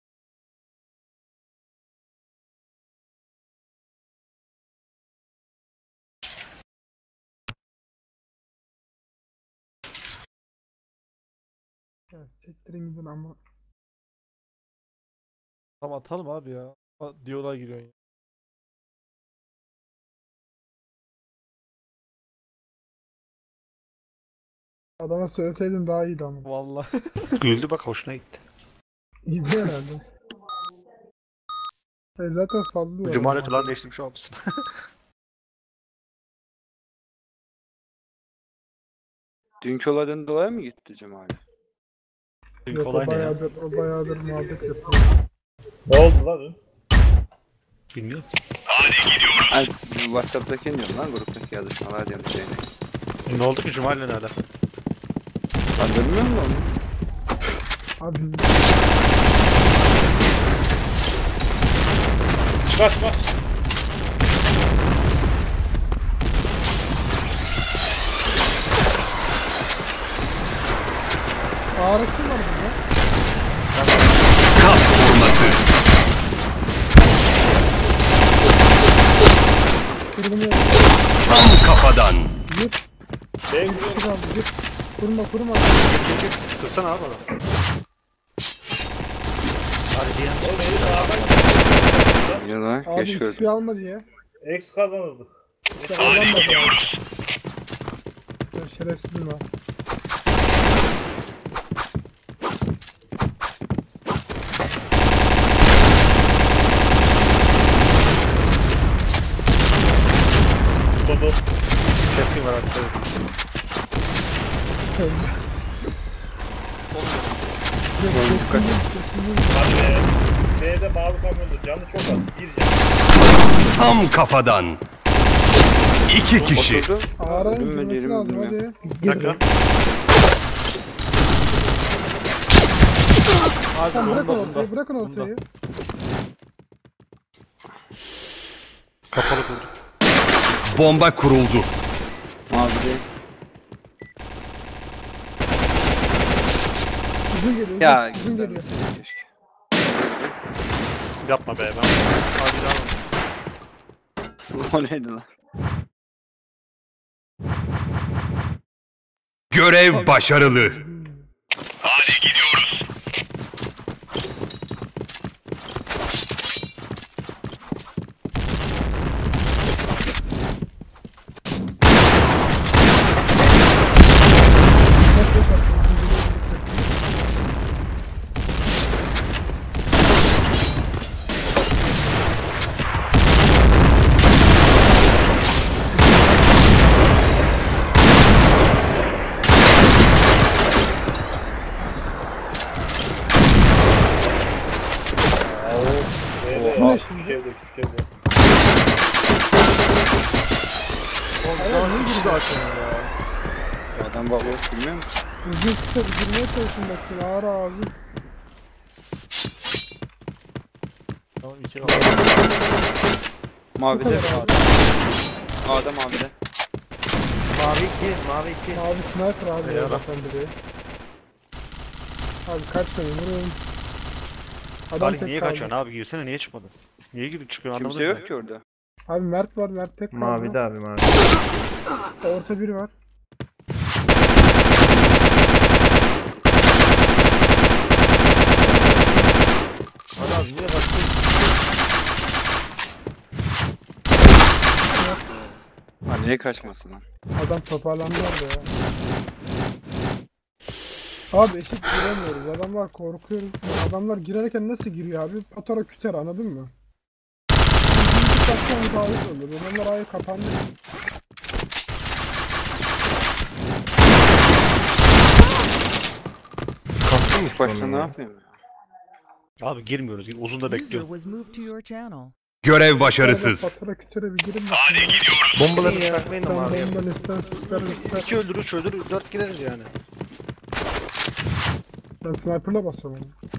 Ya siktirin gidin ama. Tamam atalım abi ya. Ha, Diyaloğa giriyorsun ya. Adama söyleseydim daha iyiydi ama. Vallahi. Güldü bak hoşuna gitti. İyiydi herhalde. E zaten fazla var. Cumali kılan değiştirmiş olmasın. Dünkü olaydan dolayı mı gitti Cumali? Çünkü Yok o kolay ne ya? bayağıdır, o bayağıdır muhabbet yapıyor. Ne oldu lan dün? Bilmiyorum. Hadi gidiyoruz. Ay WhatsApp'taki diyorum lan gruptaki yazışmalar diyorum şeyine. Ne oldu ki Cumali'yle ne alaka? Ben bilmiyorum da onu. Abi Çıkar çıkar. ağrısı var burada. Kas vurması. Vurdum ya. Tam kafadan. Gir. Ben Gir abi gir. Kurma kurma. Sıksana abi adam. Hadi diyen. Ya lan Abi keşke X P almadı ya. X kazanırdık. Hadi gidiyoruz. Ben şerefsizim ha. Dodo. Keskin var hadi söyle. Hadi be. B'de bağlı kamyonda canı çok az. Bir can. Tam kafadan. İki kişi. Oturdu. Ağrı'nın Öldüm ben, girmesi yerim lazım öldüm ya. hadi. Bir dakika. Abi Tamam bunda bırakın bunda. ortayı bırakın Bunda. ortayı. Kapalı kurduk. Bomba kuruldu. Mavi de. Uzun geliyor. Ya uzun güzel. geliyor. Keşke. Yapma be ben. Hadi devam. O neydi lan? Görev başarılı. Hadi gidiyoruz. B'de. Oha. Küçük evde küçük evde. Oğlum ne zaten ya. Ya adam bakıyor bilmiyor musun? Uzun kısa girmeye çalışın bakın. Ağır ağzı. Tamam iki kafa. Mavi de. kadar abi. A'da mavi de. Mavi iki, mavi iki. Abi sniper abi ya Eyvallah. zaten biri. Abi kaç tane vurun. Adam Ali tek niye kaldı. kaçıyorsun abi? Girsene niye çıkmadın? Niye girip çıkıyorsun Kimse anlamadım. yok ki orada. Abi Mert var, Mert tek kaldı. Mavi de abi mavi. Orta biri var. Hadi abi niye kaçtın? Ha niye kaçmasın lan? Adam toparlandılar da ya. Abi eşit giremiyoruz. Adamlar korkuyoruz. Adamlar girerken nasıl giriyor abi? Patara küter anladın mı? İkinci taktan müdahale oluyor. Adamlar ayı kapandı. Kalktım ilk başta ne yapayım ya? Abi girmiyoruz. Gir- Uzun da User bekliyoruz. was moved to your channel. Görev başarısız. Patara kütere bir girin. Hadi gidiyoruz. Bombaları takmayın da Ben mavi. bombadan ister, ister, ister. İki öldürür, üç öldürür, dört gireriz yani. Ben sniper'la basıyorum onu.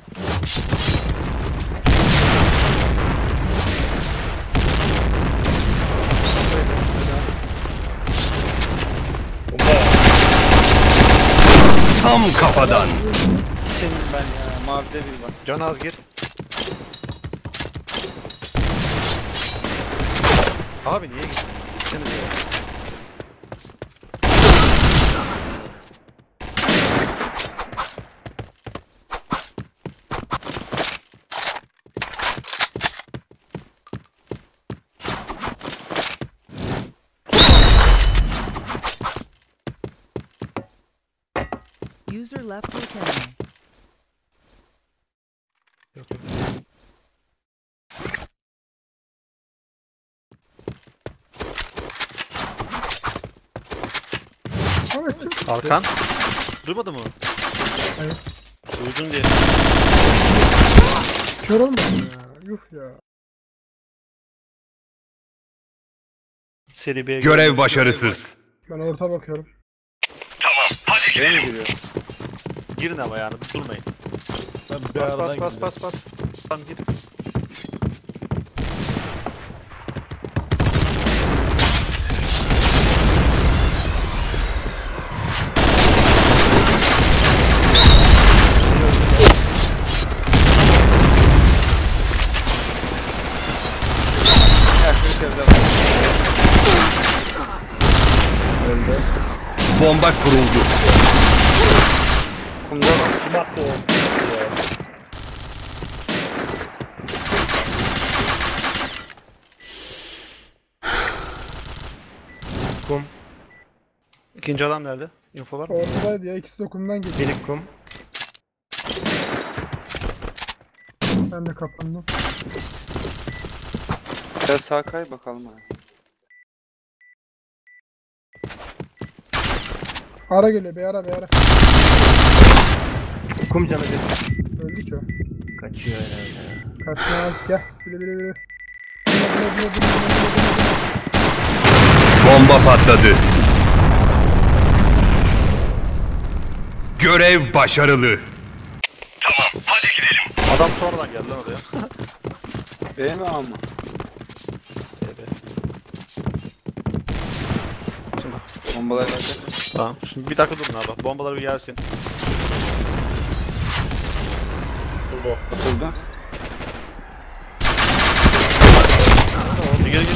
Bunda. Tam kafadan. Senin ben ya. Mavide bir var. Can az gir. Abi niye gittin? Gitsenize ya. User left your channel. Yok yok. Abi kim? Arkan. Duymadın mı? Evet. Duydun diye. Kör olmadı ya. Yuh ya. Seri B'ye Görev başarısız. Ben orta bakıyorum. Tamam. Hadi Şeye mi gidelim. giriyor? Girin ama yani durmayın. Ben bir Bas aradan bas bas gidiyorum. bas bas. Tamam gir. Ya şu evde var. Bomba kuruldu. Kumda var. Kim attı o? Ya. Kum. İkinci adam nerede? Info var mı? Ortadaydı ya. İkisi de kumdan geçti. Biri kum. Ben de kapandım. Biraz sağa kay bakalım abi. Ara geliyor. Bir ara bir ara. Kum canı bir. Öldü ki o. Kaçıyor herhalde ya. Kaçmaz. Gel. Bile bile bile. Bile bile bile bile bile bile. Bomba patladı. Görev başarılı. Tamam, hadi gidelim. Adam sonradan geldi lan oraya. B mi A mı? Bombalar nerede? Tamam. Şimdi bir dakika durun abi. Bombalar bir gelsin. Atıldı. Bir geri geri.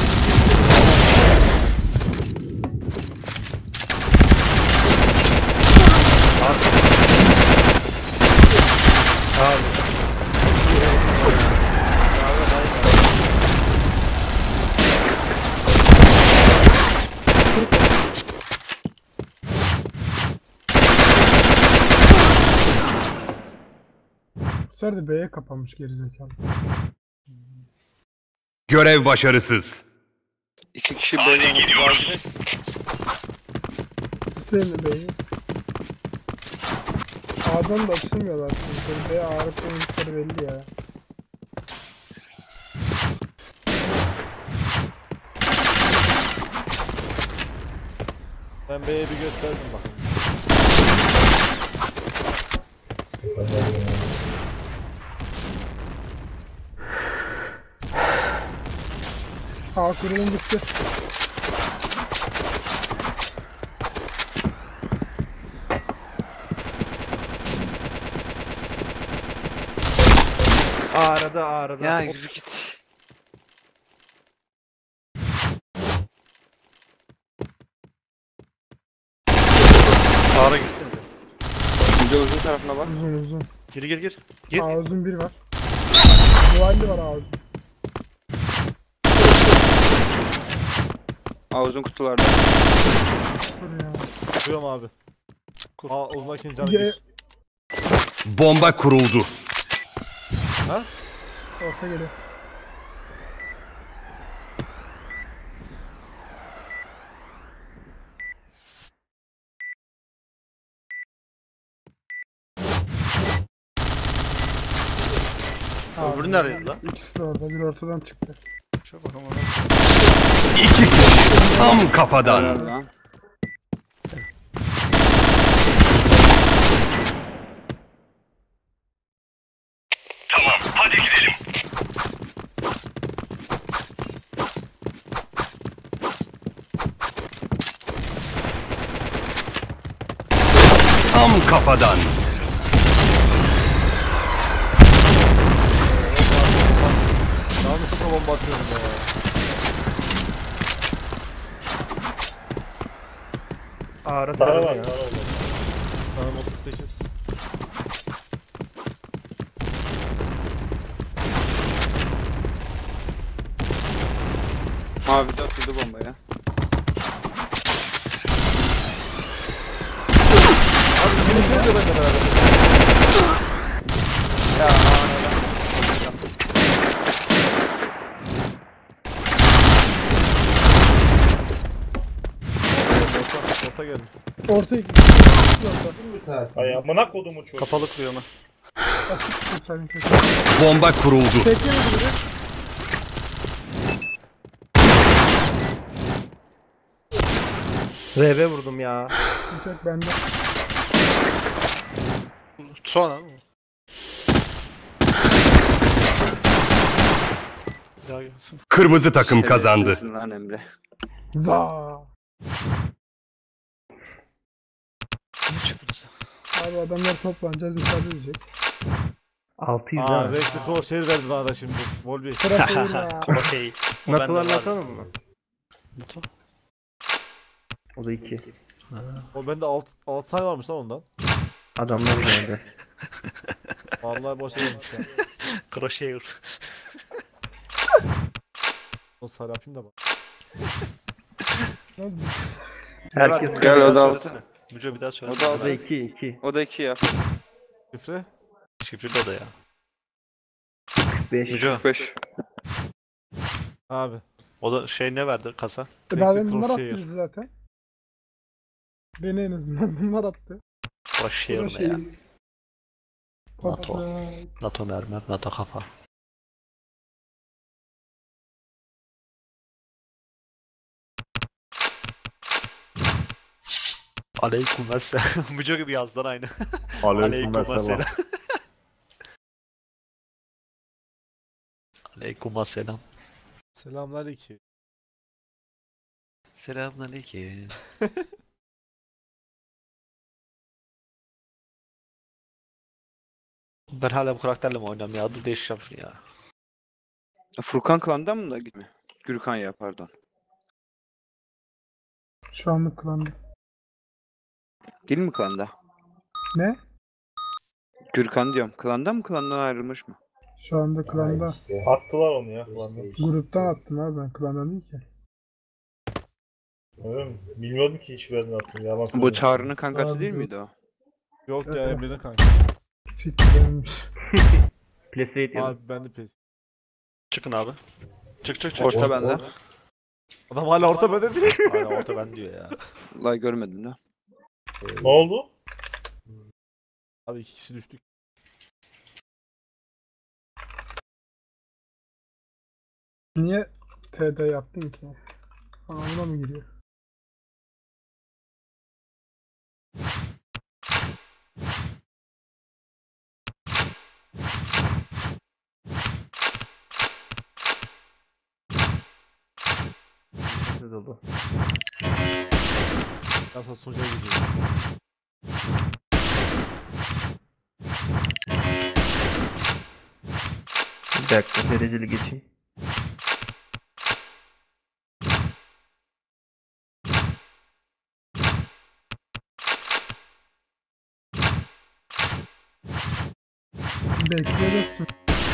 Bu sefer de B'ye kapanmış gerizekalı. Görev başarısız. İki kişi B'ye gidiyoruz. Sistemi B'yi. A'dan da açılmıyorlar çünkü. B'ye ağırlık oyuncuları belli ya. Ben B'ye bir gösterdim bak. A kurulum bitti. Ağrıda ağrıda. Ya yürü git. Ağra girsene. Önce uzun tarafına bak. Uzun uzun. Gir gir gir. Gir. A uzun bir var. Duvalli var A uzun. A uzun kutularda. Dur ya. Kuruyorum abi. Kur. Aa uzundakinin canı Ye- bir. Bomba kuruldu. Orta geliyor. Öbürü nerede lan? İkisi de orada. Bir ortadan çıktı. Şuna bakalım. İki kişi tam kafadan. Helal lan. Tamam, hadi gidelim. Tam kafadan. Yanlışlıkla bomba atıyorum ya. Ağrı Sarı tarafı var, ya. sarı oldu. Canım otuz sekiz. Mavi de atıldı bombaya. Abi birisi oluyor bende beraber. Ya ağrıda. Orta, orta geldi. Orta iki. Orta. Ay amına kodumu çok. Kapalı kuruyor onu. Açık tutsaydın kesin. Bomba kuruldu. Tekne mi biri? R B vurdum ya. Yok bende. Sonra. Bir daha gelsin. Kırmızı takım kazandı. Şerefsizsin lan Emre. Za. Ne çıktınız? Abi adamlar toplanacağız müsaade edecek. altı yüz Aa daha. renkli crosshair verdi bana da şimdi. Volby. Sıra seyirme. Okey. O Nasıl bende var. anlatalım mı? Nato. O da iki. O bende alt, alt tane varmış lan ondan. Adamlar geldi. Vallahi boşa gelmiş ya. Crochet. O sarı yapayım da bak. Herkes Gel o da al. Söylesene. Müco bir daha söyle. O da al. O da iki iki. O da iki yap. Şifre. Şifreli o da ya. beş. Müco. beş. Abi. O da şey ne verdi kasa? E daha demin Electric bunlar attı Croshair. bizi zaten. Beni en azından bunlar attı. Crochet Bu da ne şey. ya? NATO. Patla- NATO mermer, NATO kafa. Aleyküm selam. Müco gibi yazdılar aynı. Aleykümselam. Aleyküm selam. Selamünaleyküm. Selamünaleyküm. Ben hala bu karakterle mi oynayayım ya? Dur değişeceğim şunu ya. Furkan klandan mı da gitme? Gürkan ya pardon. Şu anlık klandı. Değil mi klanda? Ne? Gürkan diyorum. Klanda mı klandan ayrılmış mı? Şu anda klanda. Attılar onu ya. Ulan. Gruptan attım abi ben klandan değil ki. Öyle mi? Bilmiyordum ki hiç ben attım. Yalan Bu söylüyorum. Çağrı'nın kankası Abi değil bu- miydi o? Yok ya Evet. Emre'nin kanka. Siktirmiş. Play yedim. Abi ben de pes. Çıkın abi. Çık çık çık. Orta çık. bende. Adam hala orta bende değil. Hala orta ben diyor ya. Vallahi görmedim de. Ne oldu? Abi iki kişi düştük. Niye T D yaptın ki? Anlamına mı giriyor? Siz dolu. Yasa sonuca gidiyor. Bir dakika dereceli geçeyim. Bekliyorsun.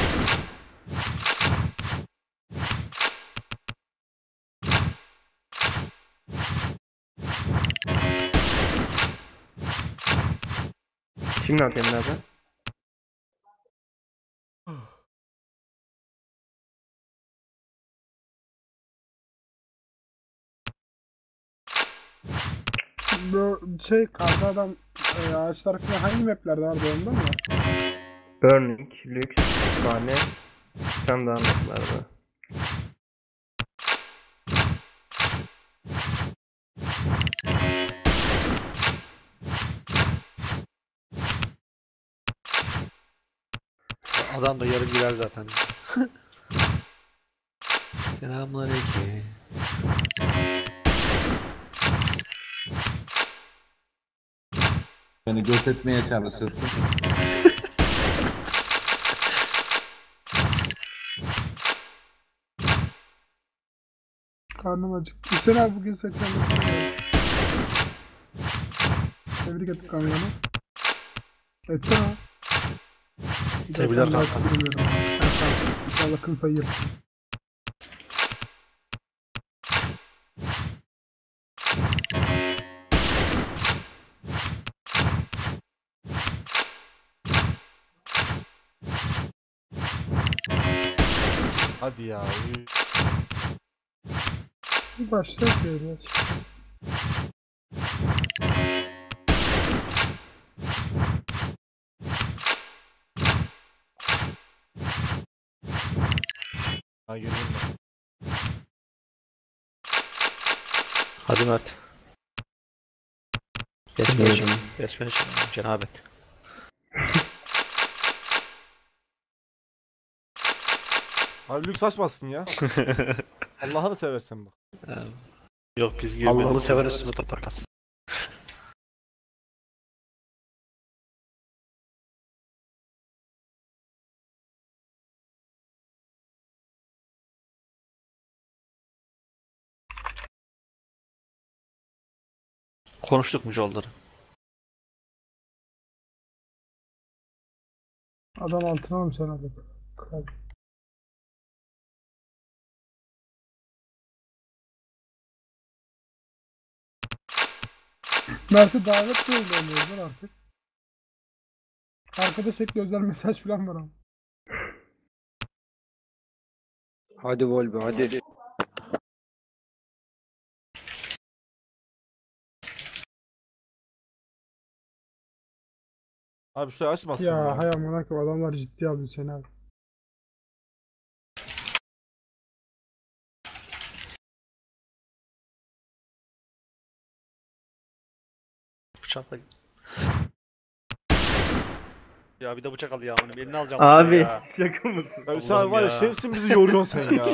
Şimdi ne yapayım nerede? Bu şey karda adam e, ağaçlar falan hangi maplerde vardı ondan mı? Burning, Lux, Kütüphane. Sen daha anlatlarda. Adam da yarın girer zaten. Selamünaleyküm. Beni göt etmeye çalışırsın. Karnım acıktı. Hüseyin abi bugün seksen dokuz. Tebrik ettim kamyonu. Etsene. Bir daha Tebrikler sen daha kanka. bilmiyorum. Ha, tamam. İnşallah kıl payı yersin. Hadi ya. Bir başlayalım biraz. Ha girdim ben. Hadi Mert. Besmele için. Besmele için. Cenabet. Abi lüks açmazsın ya. Allah'ını seversen bak. Yok biz Allah'ını girmeyi severiz. seversen. Toprak kalsın. Konuştuk mu yolları? Adam altına mı sen abi? Kral. Mert'e davet de oluyorlar artık. Arkadaş ekli özel mesaj falan var ama. Hadi Volbe hadi. Abi şurayı açmasın Ya, ya. hay amına koyayım adamlar ciddi alıyor seni abi. Bıçakla. Ya bir de bıçak al ya onu. Elini alacağım. Abi ya. şaka mısın? Ya sen var ya şerefsin bizi yoruyorsun sen ya.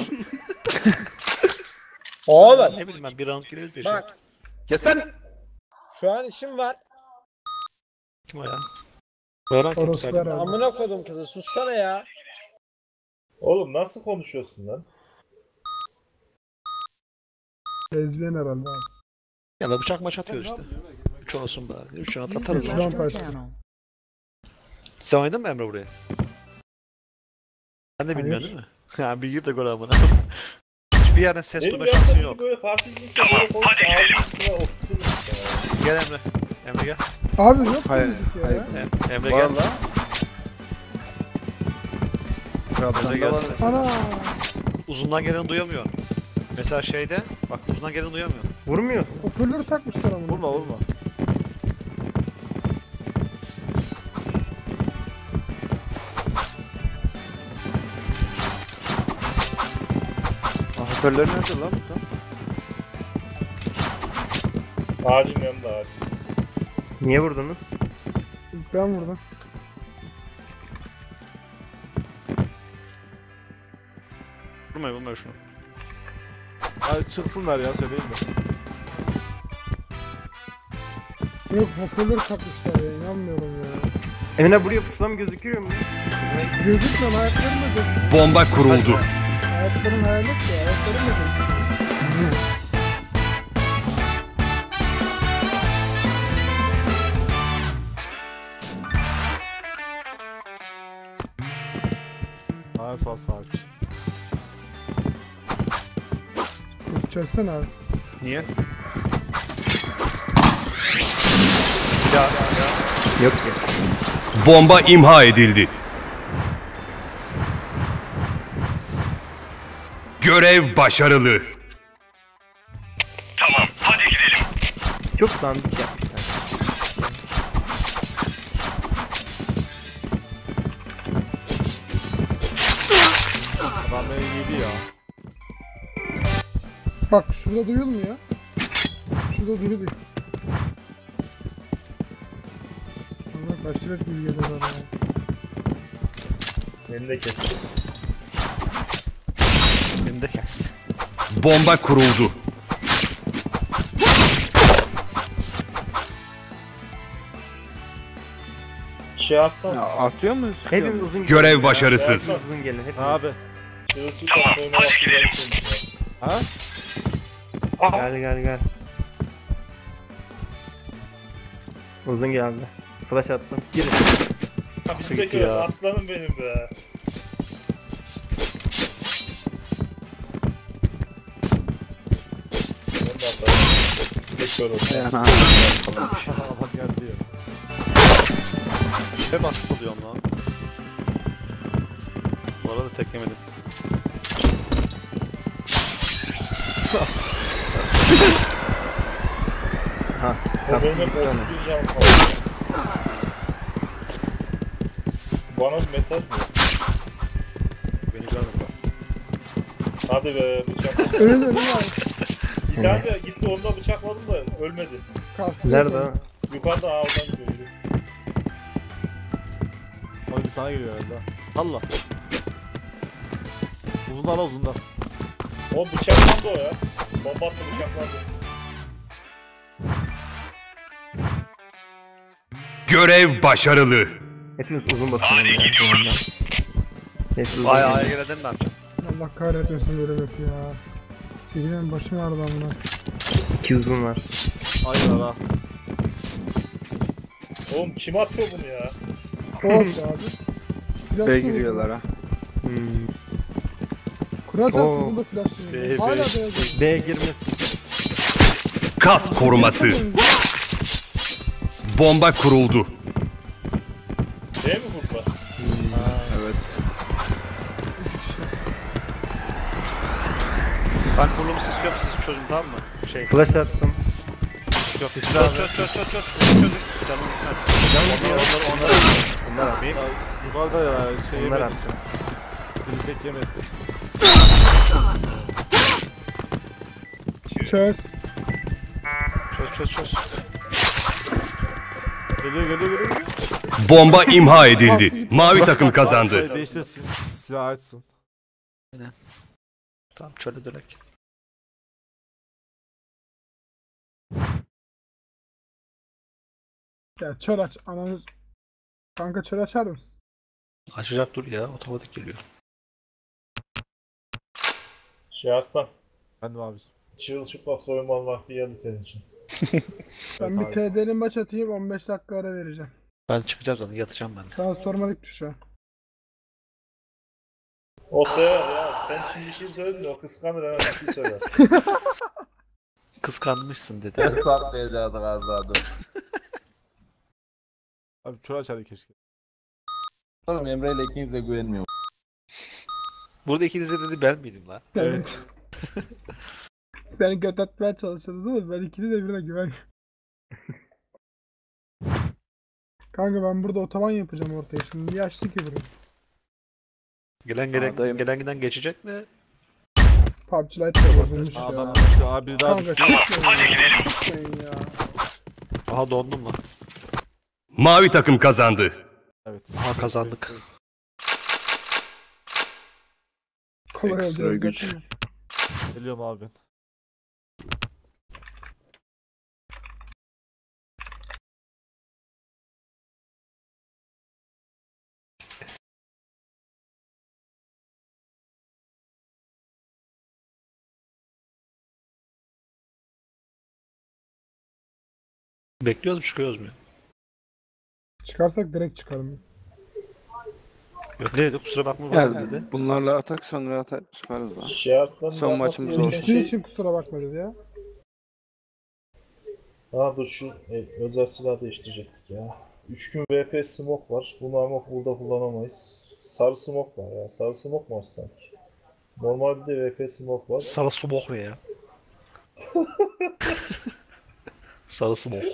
Oğlum. Ne bileyim ben bir round gireriz ya. şu an. Bak. Kes lan. Şu an işim var. Kim o ya? Merak Orası var abi. Amına koydum kızı sussana ya. Oğlum nasıl konuşuyorsun lan? Ezbeğin herhalde abi. Ya da bıçak maç atıyor işte. Üç olsun bari. Üç round User atarız. Şu onu. an left your kaçtı. channel. Sen oynadın mı Emre buraya? Sen de bilmiyorsun Hayır. değil mi? Ha bir gir de gol amına. Hiçbir yerden ses Benim duyma şansın yok. böyle karşılıklı böyle konuş ağzını oturturum. Gel Emre. Emre gel. Abi yok mu Hayır, müzik ya? hayır. Em- Emre gel. Valla. Trabzon'da var. Ana. Uzundan geleni duyamıyor. Mesela şeyde bak uzundan geleni duyamıyor. Vurmuyor. Hoparlörü takmışlar amına. Vurma vurma. Hoparlör nerede lan bu? Ağacın yanında ağacın. Niye vurdunuz? Ben vurdum. Vurma vurma şunu. Hadi çıksınlar ya söyleyeyim de. Yok hoparlör takmışlar ya inanmıyorum ya. Emine buraya pusam gözüküyor mu? Gözükmüyor ayaklarım da gözüküyor. Bomba kuruldu. Ayaklarım hayalet ya ayaklarım da gözüküyor. Hayır fazla aç. Çözsene abi. Niye? Bir daha. Yok ya. Bomba imha edildi. Görev başarılı. Tamam, hadi gidelim. Çok dandik yapmışlar. Adam beni yedi ya. Bak şurada duyulmuyor. Şurada duyuluyor. Allah başlık gibi geliyor bana ya. Beni de kes. Beni de kesti. Bomba kuruldu. Şey aslan. Ya atıyor muyuz? Hepimiz uzun gelin. Görev ya. başarısız. Hepimiz uzun gelin. Hepimiz. Abi. Tamam hadi gidelim. Ha? Gel gel gel. Uzun geldi. Flash attım. Girin. Nasıl gitti Bizdeki ya? aslanım benim be. Ben de atarım. Bizdeki oğlum. Yani Adam geldi ya. Hep hasta oluyorum lan. Bu arada tek yemedim. Ha. O benim hep otuz bir can falan. Bana bir mesaj mı? Beni görmedi bak. Hadi be bıçak. Önünde önünde abi. Bir tane de gitti onu da bıçakladım da ölmedi. Kastı Nerede? yok ha? Yukarıda ha oradan gidiyor. yürü. Oğlum bir sana geliyor herhalde. Salla. Uzundan uzundan. O bıçaklandı o ya. Bomba attı bıçaklandı. Görev başarılı. Hepimiz uzun basıyoruz. Hadi gidiyoruz. Hepimiz uzun Ay gelin. ay girelim ne yapacağım? Allah kahretmesin böyle yok ya. Çekilin başım ağrıdı amına. İki uzun var. Hayır ara. Oğlum kim atıyor bunu ya? Koç abi. Flash B vurdu. giriyorlar ha. Hmm. Kuraç Oo. attı burada flash vurdu. B, Hala B, beyaz. B girmesin. Kas koruması. Bomba kuruldu. Değil mi burada? Evet. Ben kurulumu siz yok siz çözün tamam mı? Şey. Flash attım. Yok çöz çöz çöz çöz çöz çöz. Çözün. Canım gitmez. Onlar onlar onlar. Bunlar yapayım. Yukarıda ya şey Bunlar yemedim. attı. Bir tek yemedim. Çöz. Çöz çöz çöz. Geliyor geliyor geliyor. Bomba imha edildi. Mavi takım kazandı. Değiştirsin. Silah açsın. Tamam şöyle dönek. Ya çöl aç. Ananı... Kanka çöl açar mısın? Açacak dur ya otomatik geliyor. Şey aslan. Ben de abicim. Çırılçıplak soyunma vakti geldi senin için. Ben bir abi. T D'li maç atayım on beş dakika ara vereceğim. Ben çıkacağım zaten yatacağım ben. Sana sormadık bir şey. O sever ya. Sen şimdi bir şey söyledin de o kıskanır hemen bir şey söyler. Kıskanmışsın dedi. Saklayacaktı gazladı. Abi çöl açardı keşke. Oğlum Emre ile ikiniz de güvenmiyorum. Burada ikinize dedi ben miydim lan? Evet. Beni göt atmaya çalışıyorsunuz ama ben ikini de birine güvenmiyorum. Kanka ben burada otoban yapacağım ortaya şimdi. Niye açtı ki burayı? Gelen gelen Adayım. gelen giden geçecek mi? P U B G Lite de bozulmuş ya. Adam düştü. Abi bir daha Kanka düştü. hadi gidelim. Ya. Aha dondum lan. Mavi takım kazandı. Evet. Aha kazandık. Kolay Ekstra oldu. güç. zaten. Geliyorum abi ben. Bekliyoruz mu çıkıyoruz mu? Çıkarsak direkt çıkarım. Yok ne dedi kusura bakma Yani bana dedi. bunlarla atak sonra atar çıkarız lan. Şey aslanın Son yapması maçımız gereken olsun. Düştüğü şey- için kusura bakma dedi ya. Ha dur şu e, özel silah değiştirecektik ya. üç gün V P smoke var. Bunu ama burada kullanamayız. Sarı smoke var ya. Sarı smoke mu var sanki? Normalde de V P smoke var. Sarı smoke ne ya? Sarı smoke.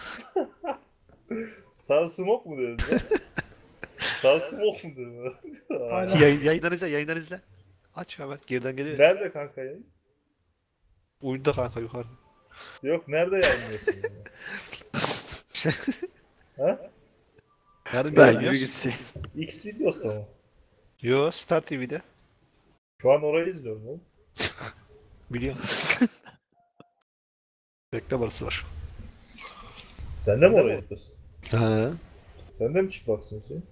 Sarı smoke mu dedin ya? Sarı smoke mu dedin? Aynen. Yayın, yayından izle yayından izle. Aç hemen geriden geliyor. Nerede kanka yayın? Uyuda kanka yukarıda. Yok nerede yayınlıyorsun ya? Ha? Nerede Ben yayınlıyorsun? yürü gitsin. X videosu mu? Yo Star T V'de. Şu an orayı izliyorum oğlum. Biliyorum. Reklam arası var. Sen de mi orayı izliyorsun? He. Sen de mi çıplaksın Hüseyin?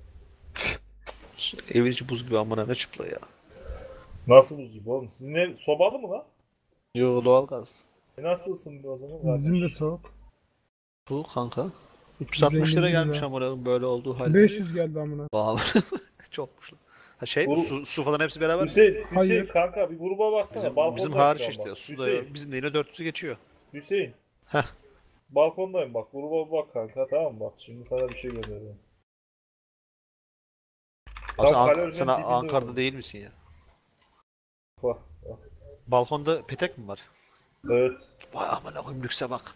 Evin içi buz gibi amına ne çıpla ya. Nasıl buz gibi oğlum? Sizin ev sobalı mı lan? Yo doğalgaz. E nasıl ısındı o zaman? Bizim de soğuk. Bu kanka. üç yüz altmış lira Zenginiz gelmiş ya. amına böyle olduğu halde. beş yüz geldi amına. Vallahi çokmuş lan. Ha şey mi? Bu- Su, su falan hepsi beraber mi? Hüseyin, Hüseyin Hayır. kanka bir gruba baksana. Bizim, Balkonda bizim hariç şu an işte. bak. Su da Hüseyin, bizim de yine dört yüzü geçiyor. Hüseyin. Heh. Balkondayım bak. Gruba bak kanka tamam mı? Bak şimdi sana bir şey gönderiyorum. Abi sen, Tam Ank- kalorinin sen dibinde Ankara'da oğlum. değil misin ya? Bak bak. Balkonda petek mi var? Evet. Vay amına koyayım lükse bak.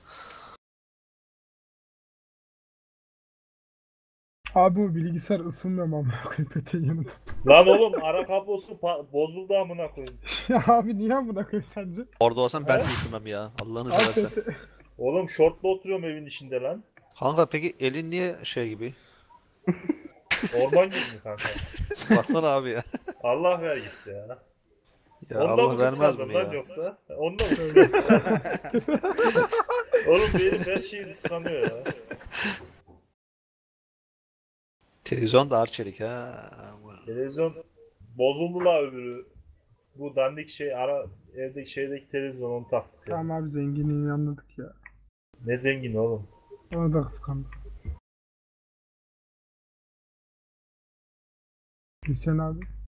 Abi bu bilgisayar ısınmıyor mu amına koyayım peteğin yanında. Lan oğlum ara kablosu pa- bozuldu amına koyayım. Ya abi niye amına koyayım sence? Orada olsam ben He? de üşümem ya. Allah'ını Abi seversen. pete... Oğlum şortla oturuyorum evin içinde lan. Kanka peki elin niye şey gibi? Orman gibi mi kanka? Baksana abi ya. Allah vergisi ya. Ya Onda Allah mı vermez kıskandın bunu lan ya. yoksa? Onda mı kıskandın? Oğlum benim her şeyi kıskanıyor ya. Televizyon da arçelik ha. Televizyon bozuldu la öbürü. Bu dandik şey ara evdeki şeydeki televizyon onu taktık ya. Tamam abi zenginliğini anladık ya. Ne zengin oğlum. Onu da kıskandım. Hüseyin abi.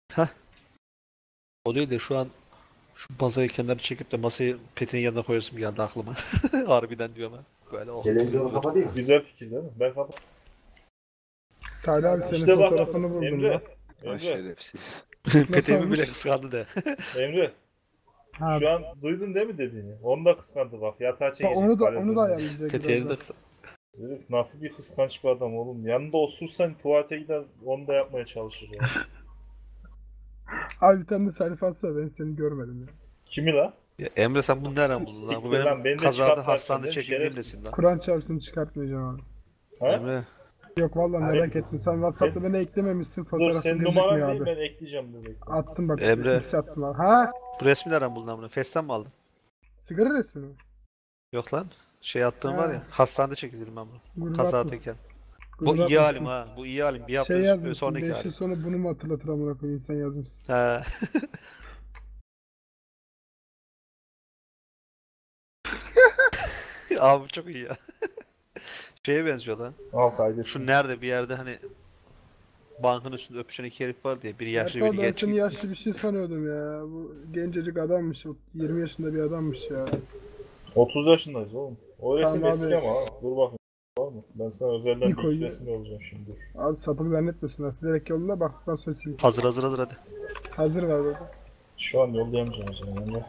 O değil de şu an şu bazayı kenara çekip de masayı Pet'in yanına koyasım geldi aklıma. Harbiden diyorum ha. Böyle oh. Güzel fikir değil mi? Ben kapat. Talha abi senin İşte bak, fotoğrafını buldum Emre. lan. Emre. Şerefsiz. Pet'imi olmuş? bile kıskandı de. Emre. Ha, Şu an duydun değil mi dediğini? Onu da kıskandı bak. Yatağa bak çekecek. onu da kaleden. onu da ayarlayacak. Pet'ini de birazdan. kıskandı. Herif nasıl bir kıskanç bir adam oğlum. Yanında osursan tuvalete gider onu da yapmaya çalışır ya. Abi bir tane de selfie atsana, ben seni görmedim ya. Kimi la? Ya Emre sen bunu nereden buldun lan? Siktir Bu lan, benim beni de kazada çıkartmazsın hastanede değil mi? çekildiğim Şerefsiz. resim lan. Kur'an çarpsın çıkartmayacağım abi. Ha? Emre. Yok vallahi Sen- merak ettim. Sen WhatsApp'ta beni eklememişsin, Dur fotoğrafın senin gözükmüyor numaran değil abi. ben ekleyeceğim dur bekle. Attım bak. Emre. X attım abi. Ha? Bu resmi nereden buldun amına? Festen mi aldın? Sigara resmi mi? Yok lan. Şey attığım var ya. Ha. Hastanede çekildim ben bunu. Gurur Kazadayken. atmışsın. Bu Gurur iyi atmışsın. halim ha. Bu iyi halim. Bir Şey yaptığınız yazmışsın. sonraki beş yıl halim. sonra bunu mu hatırlatır amına koyayım, insan yazmışsın. He. Abi bu çok iyi ya. Şeye benziyor lan. Al kaydet. Şu nerede bir yerde hani bankın üstünde öpüşen iki herif var diye. Biri yaşlı Hatta biri ben genç. seni yaşlı bir şey sanıyordum ya. Bu gencecik adammış. yirmi yaşında bir adammış ya. otuz yaşındayız oğlum. O resim Tamam eski abi. ama ha. Dur bakayım. Var mı? Ben sana özelden Bir bir koy iki ya. resim yollayacağım şimdi dur. Abi sapık zannetmesin. Direkt yolla, baktıktan sonra sil. Hazır hazır hazır hadi. Hazır var burada. Şu an yollayamayacağım o zaman. Yani.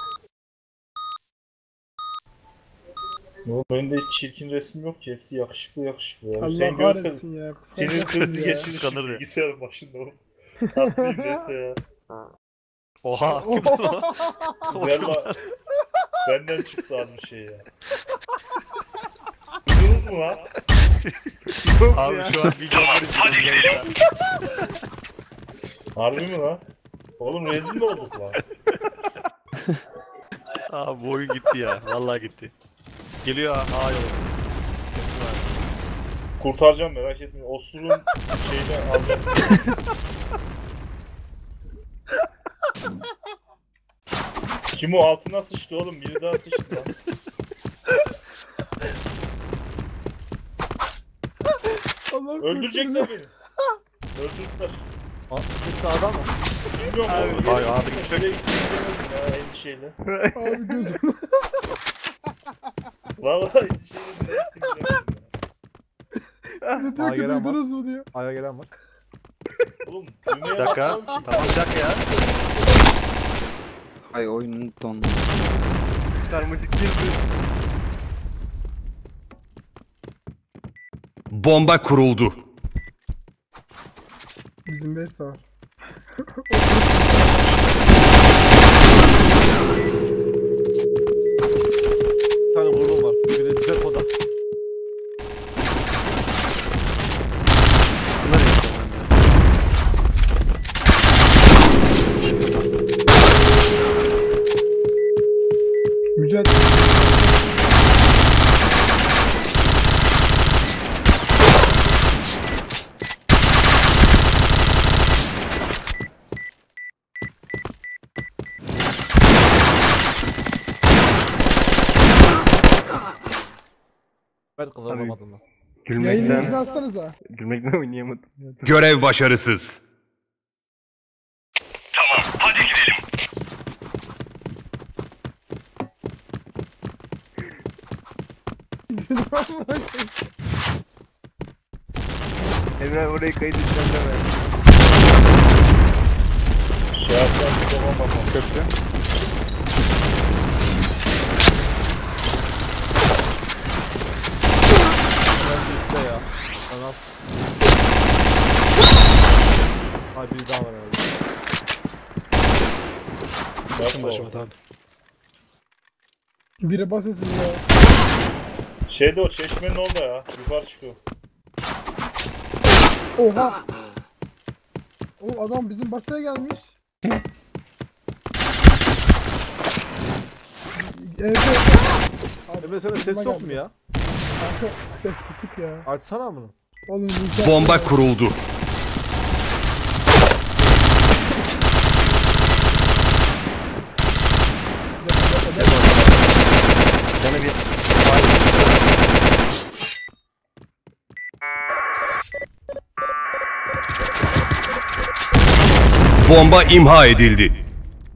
Oğlum benim de hiç çirkin resim yok ki. Hepsi yakışıklı yakışıklı ya. Allah Sen görsen kahretsin ya. sinir krizi ya. geçirir Kıskanır şimdi ya. bilgisayarın başında oğlum. Atlayayım neyse ya. Oha. Kim bu? Valla benden çıktı az bir şey ya. Duydunuz mu lan? Abi şu an milyonlar izliyoruz. Harbi mi lan? Oğlum rezil mi olduk lan? Abi bu oyun gitti ya. Vallahi gitti. Geliyor ha. Aa yok. Kurtaracağım merak etmeyin. Osurun şeyini alacaksın. Kim o? Altına sıçtı oğlum. Biri daha sıçtı lan. Öldürecekler beni. Öldürdüler. Hepsi adam mı? Bilmiyorum oğlum. Ay, abi, Nereye çok- gideceğim ya endişeyle. Abi gözüm. Vallahi endişeyle nereye gideceğim ya. Ne diyor Aa, ki, gelen var. duydunuz mu diyor. Aya gelen var. Oğlum Bir düğmeye dakika. bassam Tamam bir dakika ya. Ay oyunun dondu. Bomba kuruldu. Bizim beş var. Bir tane vurdum var. Biri depoda. Bunlar yapacağım ben ya. Mücadele. Ben kazanamadım lan. Yayını Gülmekten, izlersenize. gülmekten oynayamadım. Görev başarısız. Emre orayı kaydedeceğim deme. şahsen bir babam bakmam. Köprü. Ben de işte ya. Tamam. Ay biri daha var herhalde. Başım başıma tamam. Biri basasın ya. Şeyde o çeşmenin orada ya. Yukarı çıkıyor. Oha. Oğlum adam bizim basaya gelmiş. Evet. Abi, Emre sende ses aklıma yok mu geldi. ya? Kanka ses kısık ya. Açsana bunu. Oğlum rica- Bomba kuruldu. Bana bir Bomba imha edildi.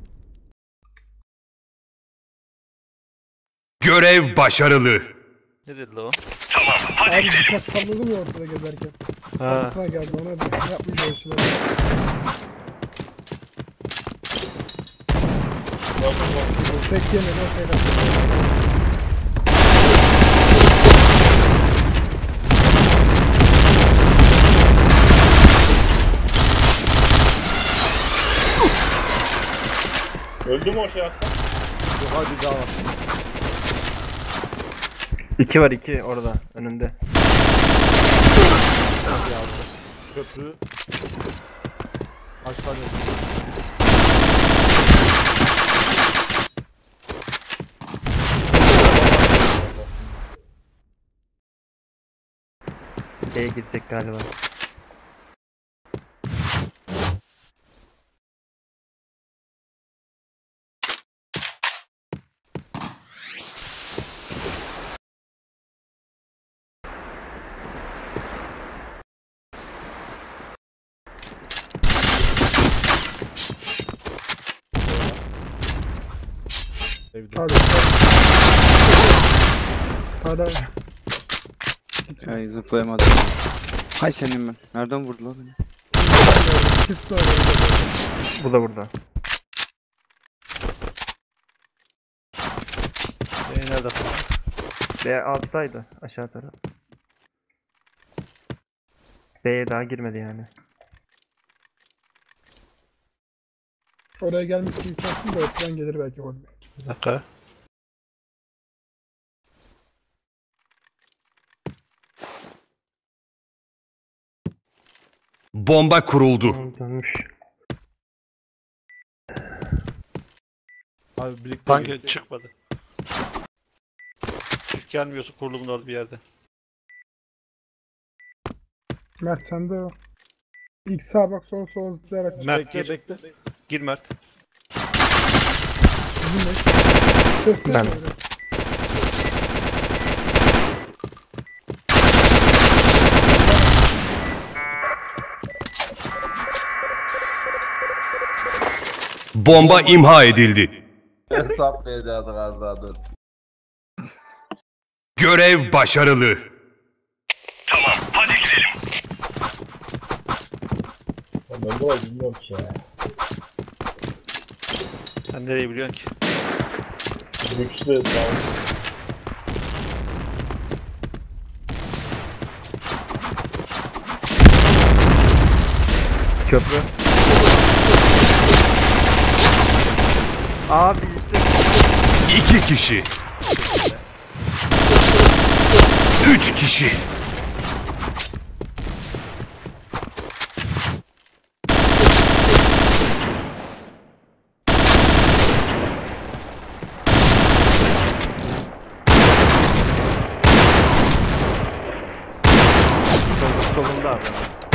Görev başarılı. Ne dedi o? Tamam, hadi Abi bıçak salladım ya ortada gezerken. Ha. Kafasına geldi ona da yapmayacağım şeyler. Tek yemedi o şeyler. Öldü mü o şey aslan? Yok hadi daha var. İki var iki orada önünde. Köprü. Aşağı geldi. B'ye gidecek galiba. Hadi. Hadi. Ay zıplayamadım. Hay senin ben. Nereden vurdu lan beni? İkisi de orada. Bu da burada. B nerede? B alttaydı aşağı taraf. B'ye daha girmedi yani. Oraya gelmiş bir insansın da ortadan gelir belki gol. Bir dakika. Bomba kuruldu. Dönmüş. Abi birlikte Tanki çıkmadı. Çık gelmiyorsa kurulumun orada bir yerde. Mert sen de o. İlk sağa bak sonra sola zıplayarak. Mert bekle gir. bekle. Gir Mert. Köfte Ben. söyle. Bomba imha edildi. Hesaplayacaktık az daha dur. Görev başarılı. Tamam, hadi gidelim. Ben de var bilmiyorum ki ya. Sen nereyi biliyorsun ki? Güçlü tamam. Köprü. Abi işte. İki kişi. Üç kişi. Solunda abi.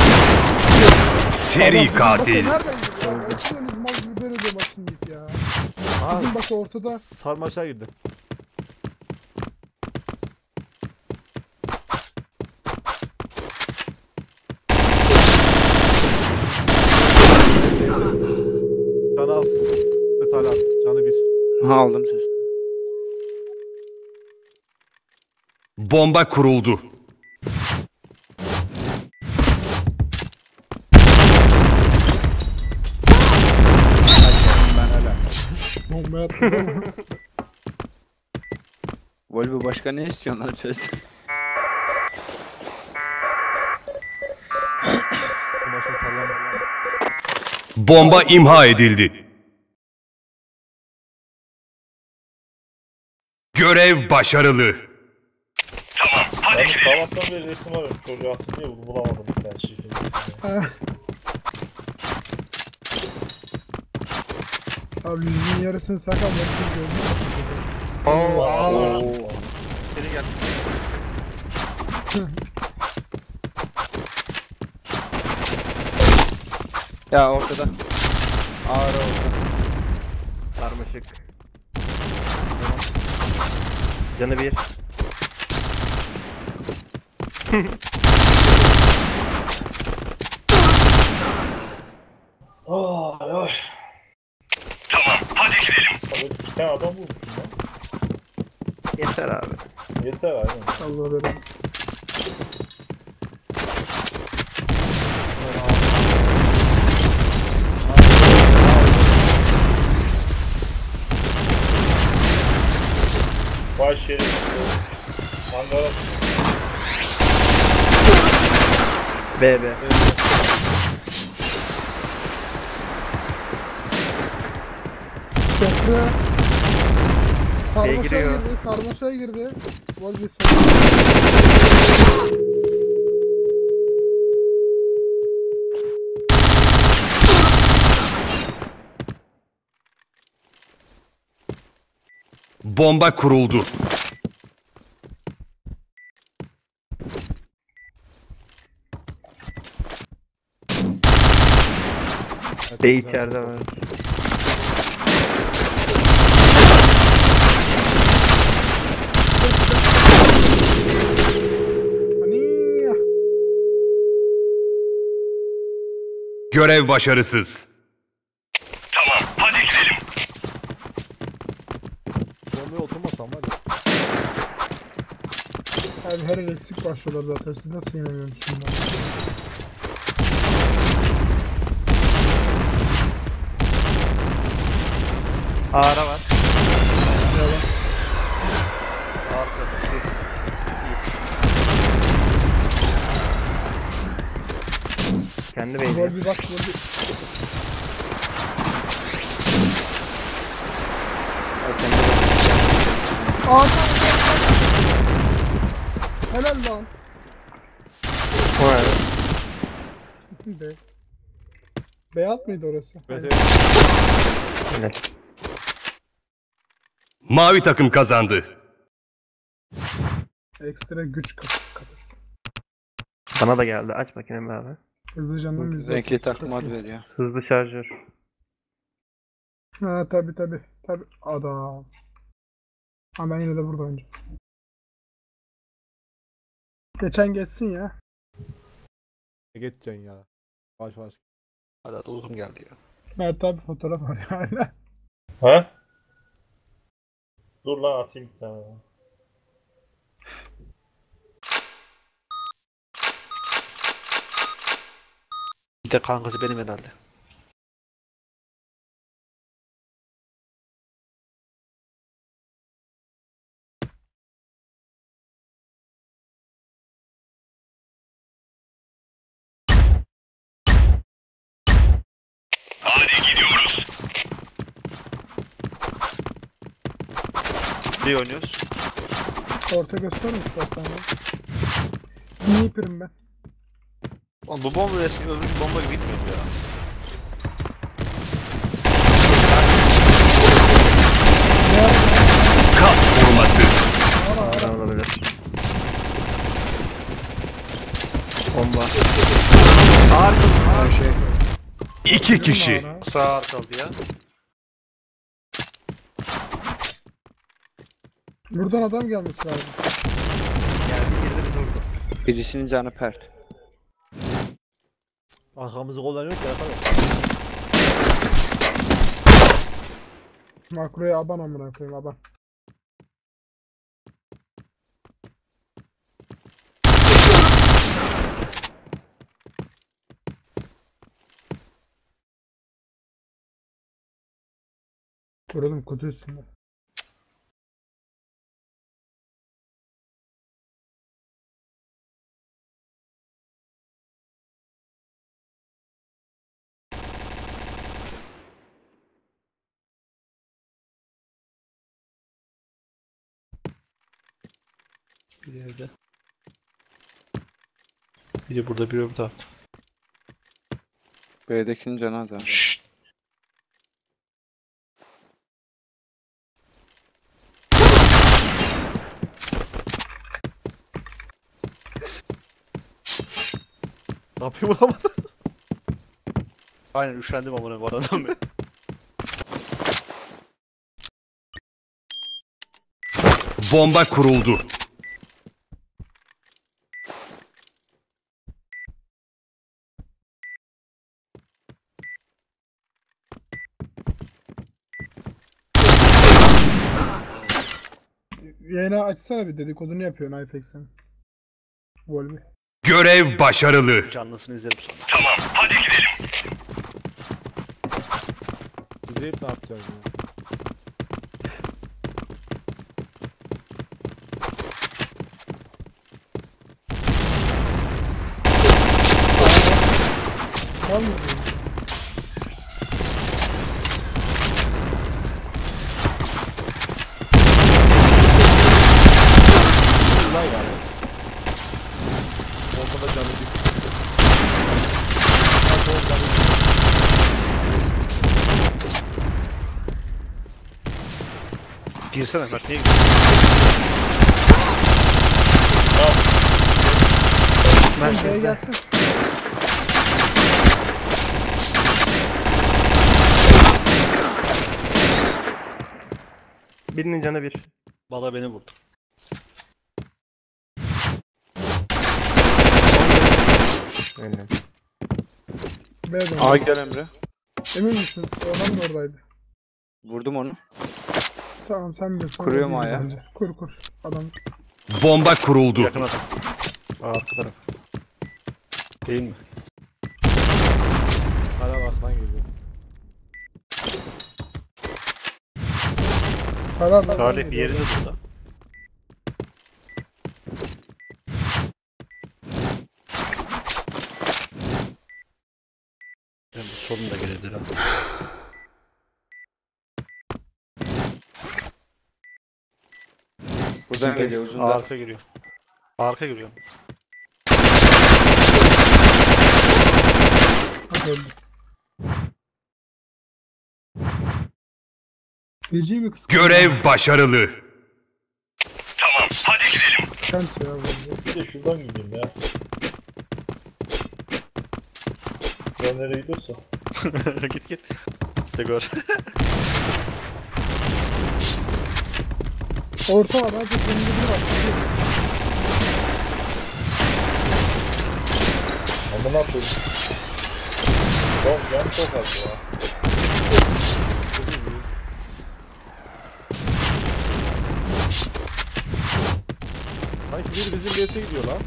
Seri katil. Nereden gidiyor ya? Açılınız mal gibi böyle diyor bak şimdi ya. Bizim bak ortada. Sarmaşa girdi. Canı az. Evet hala. Canı bir. Ha aldım ses. Bomba kuruldu. Ben hala. Bomba attım. Volvo başka ne istiyorsun lan ses? Başa sallama. Bomba imha edildi. Görev başarılı. Tamam, hadi Ben gidelim. sabahtan beri resim arıyorum. Çocuğu hatırlıyor bunu bulamadım bir tane şey filmini. Abi yüzünün yarısını sakal yarısını gördüm. Oo, ağlar. Oo. Seri gel. Ya ortada. Ağır orada. Sarmaşık. Canı bir. Ay tane adam vurmuşum lan. Yeter abi. Yeter aynen. Allah verin. Vay şerif. Mangala. B B. Köprü. Sarmaşaya giriyor. girdi, sarmaşaya girdi. Gol bir Bomba kuruldu. B içeride var. Hani Görev başarısız. Bombaya oturmasam var ya. abi her el eksik başlıyorlar zaten. Siz nasıl yenemiyorsunuz şimdi? Ağra var. Yalan. Kendi Gol beyni. bir bak, gol bir. Aa, helal lan. O ne? Be. Beyaz mıydı orası? Evet, Evet. Mavi takım kazandı. Ekstra güç kas kasası. Bana da geldi. Aç makinemi abi. Hızlı canlı biz. Renkli takım ad veriyor. Hızlı şarjör. Ha tabi tabi tabi adam. Ama ben yine de burada önce. Geçen geçsin ya. Ne geçeceksin ya? Baş baş. Hadi hadi uykum geldi ya. Evet tabi fotoğraf var yani. Ha? Dur lan atayım bir tane. Bir de kankası benim herhalde. İyi oynuyoruz. Orta göstermiş zaten ya. Sniper'ım ben. Oğlum bu bomba eski öbür bomba gibi gitmiyor ya. Kas koruması. Ağra olabilir. Bomba. Her şey. İki kişi. Sağ arkaldı ya. Buradan adam gelmesi lazım. Geldi girdi bir durdu. Birisinin canı pert. Arkamızı kullanıyor ki yapalım. Makroya aban amına koyayım aban. Dur oğlum kutu üstünde. Bir evde. Biri burada, biri öbür tarafta. B'dekinin canı az abi. Şşşt. Ne yapayım ama? Aynen üşendim amına bu aradan ben. Bomba kuruldu. yayına açsana bir dedikodunu yapıyorsun Aypex'in. Volvi. Görev başarılı. Canlısını izlerim sonra. Tamam, hadi gidelim. İzleyip ne yapacağız ya? Var mı? Lan yani. Ortada canı bir. Girsene Mert, niye girdin? Mert B'ye gelsin. Birinin canı bir. Bala beni vurdu. Aynen. B'ye A gel Emre. Emin misin? O adam da oradaydı. Vurdum onu. Tamam sen bilirsin. Kuruyorum A'ya. Kur kur. Adam. Bomba kuruldu. Yakın adam. Aa, arka taraf. Değil mi? Hala bak lan geliyor. Hala da. Salih bir yerinde burada. Ben bu solun da gelebilir ha. Buradan geliyor uzundan. Arka giriyor. Arka giriyor. Öldü. Geceyi mi kıskanıyor? Görev başarılı. Tamam, hadi gidelim. Kıskanç ya bu. Bir de şuradan gideyim ya. Ben nereye gidiyorsa. Git git. İşte gör. Orta var. Hadi önünde biri var. Amına koyayım. Çok yan çok az ya. Sanki biri bizim B S'e gidiyor lan.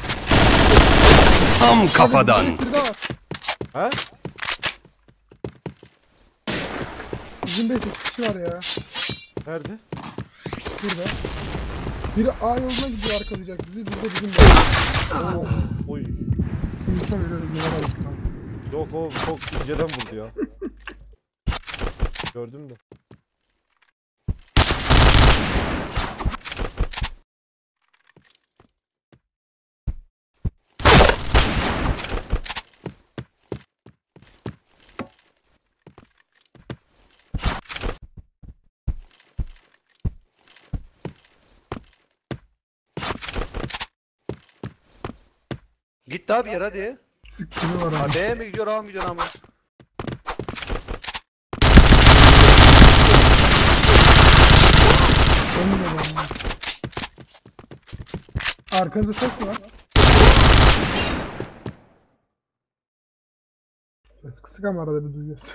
Tam kafadan. Biri daha var. Ha? Bizim beş kişi var ya. Nerede? Burada. Biri A yoluna gidiyor arkalayacak sizi. Burada bizim de. Oo, oy. İnsan veriyoruz. Ne var aslında. Yok oğlum çok inceden vurdu ya. Gördüm de. Git daha bir yer hadi. Sıkkını var Ha abi. B'ye mi gidiyor, A mı gidiyor ama? Önüne bak. Arkanızda ses mi var? Ses kısık ama arada bir duyuyoruz.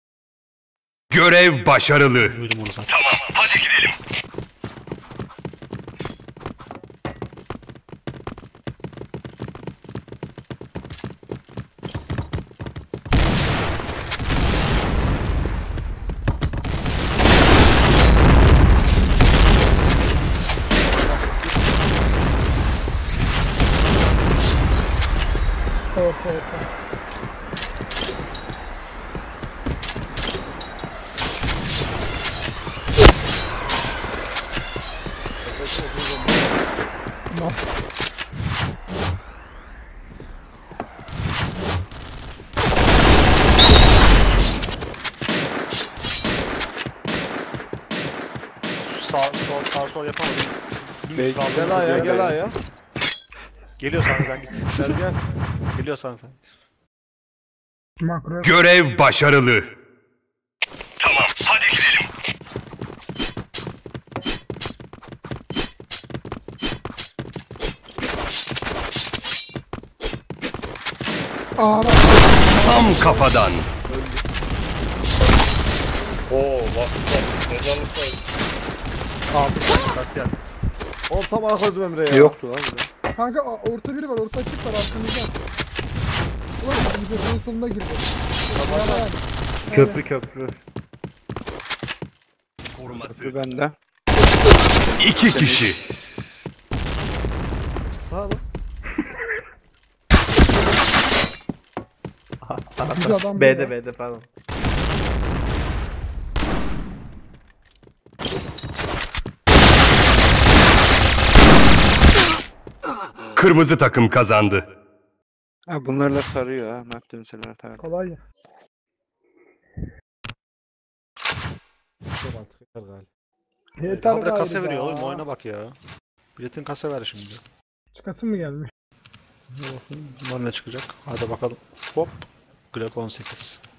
Görev başarılı. Duydum onu zaten. Tamam, hadi gidelim. Orta orta. Sağ sol sağ sol yapamadım. Bey, Gel aya gel aya. Geliyor sana sen git. Gel gel. Geliyor sana sen. Makro. Görev başarılı. Tamam, hadi gidelim. Aa, Tam kafadan. Oo bastı. Mezarlıkta. Abi kasiyer. Oğlum tam arka Emre ya. Yoktu lan burada. Kanka a- orta biri var, orta açık var arkamızda. Ulan bize en sonunda girdi. Tamam. Köprü köprü. Köprü bende. İki kişi. Sağ ol. Bir adam B'de burada. B'de pardon. Kırmızı takım kazandı. Ha bunlar da sarıyor ha. Map dönseler atar. Kolay ya. Çok artık yeter galiba. Yeter Habire kasa galiba. veriyor oğlum oyuna bak ya. Biletin kasa ver şimdi. Çıkasın mı gelmiş? Bunlar ne çıkacak? Hadi bakalım. Hop. Glock on sekiz.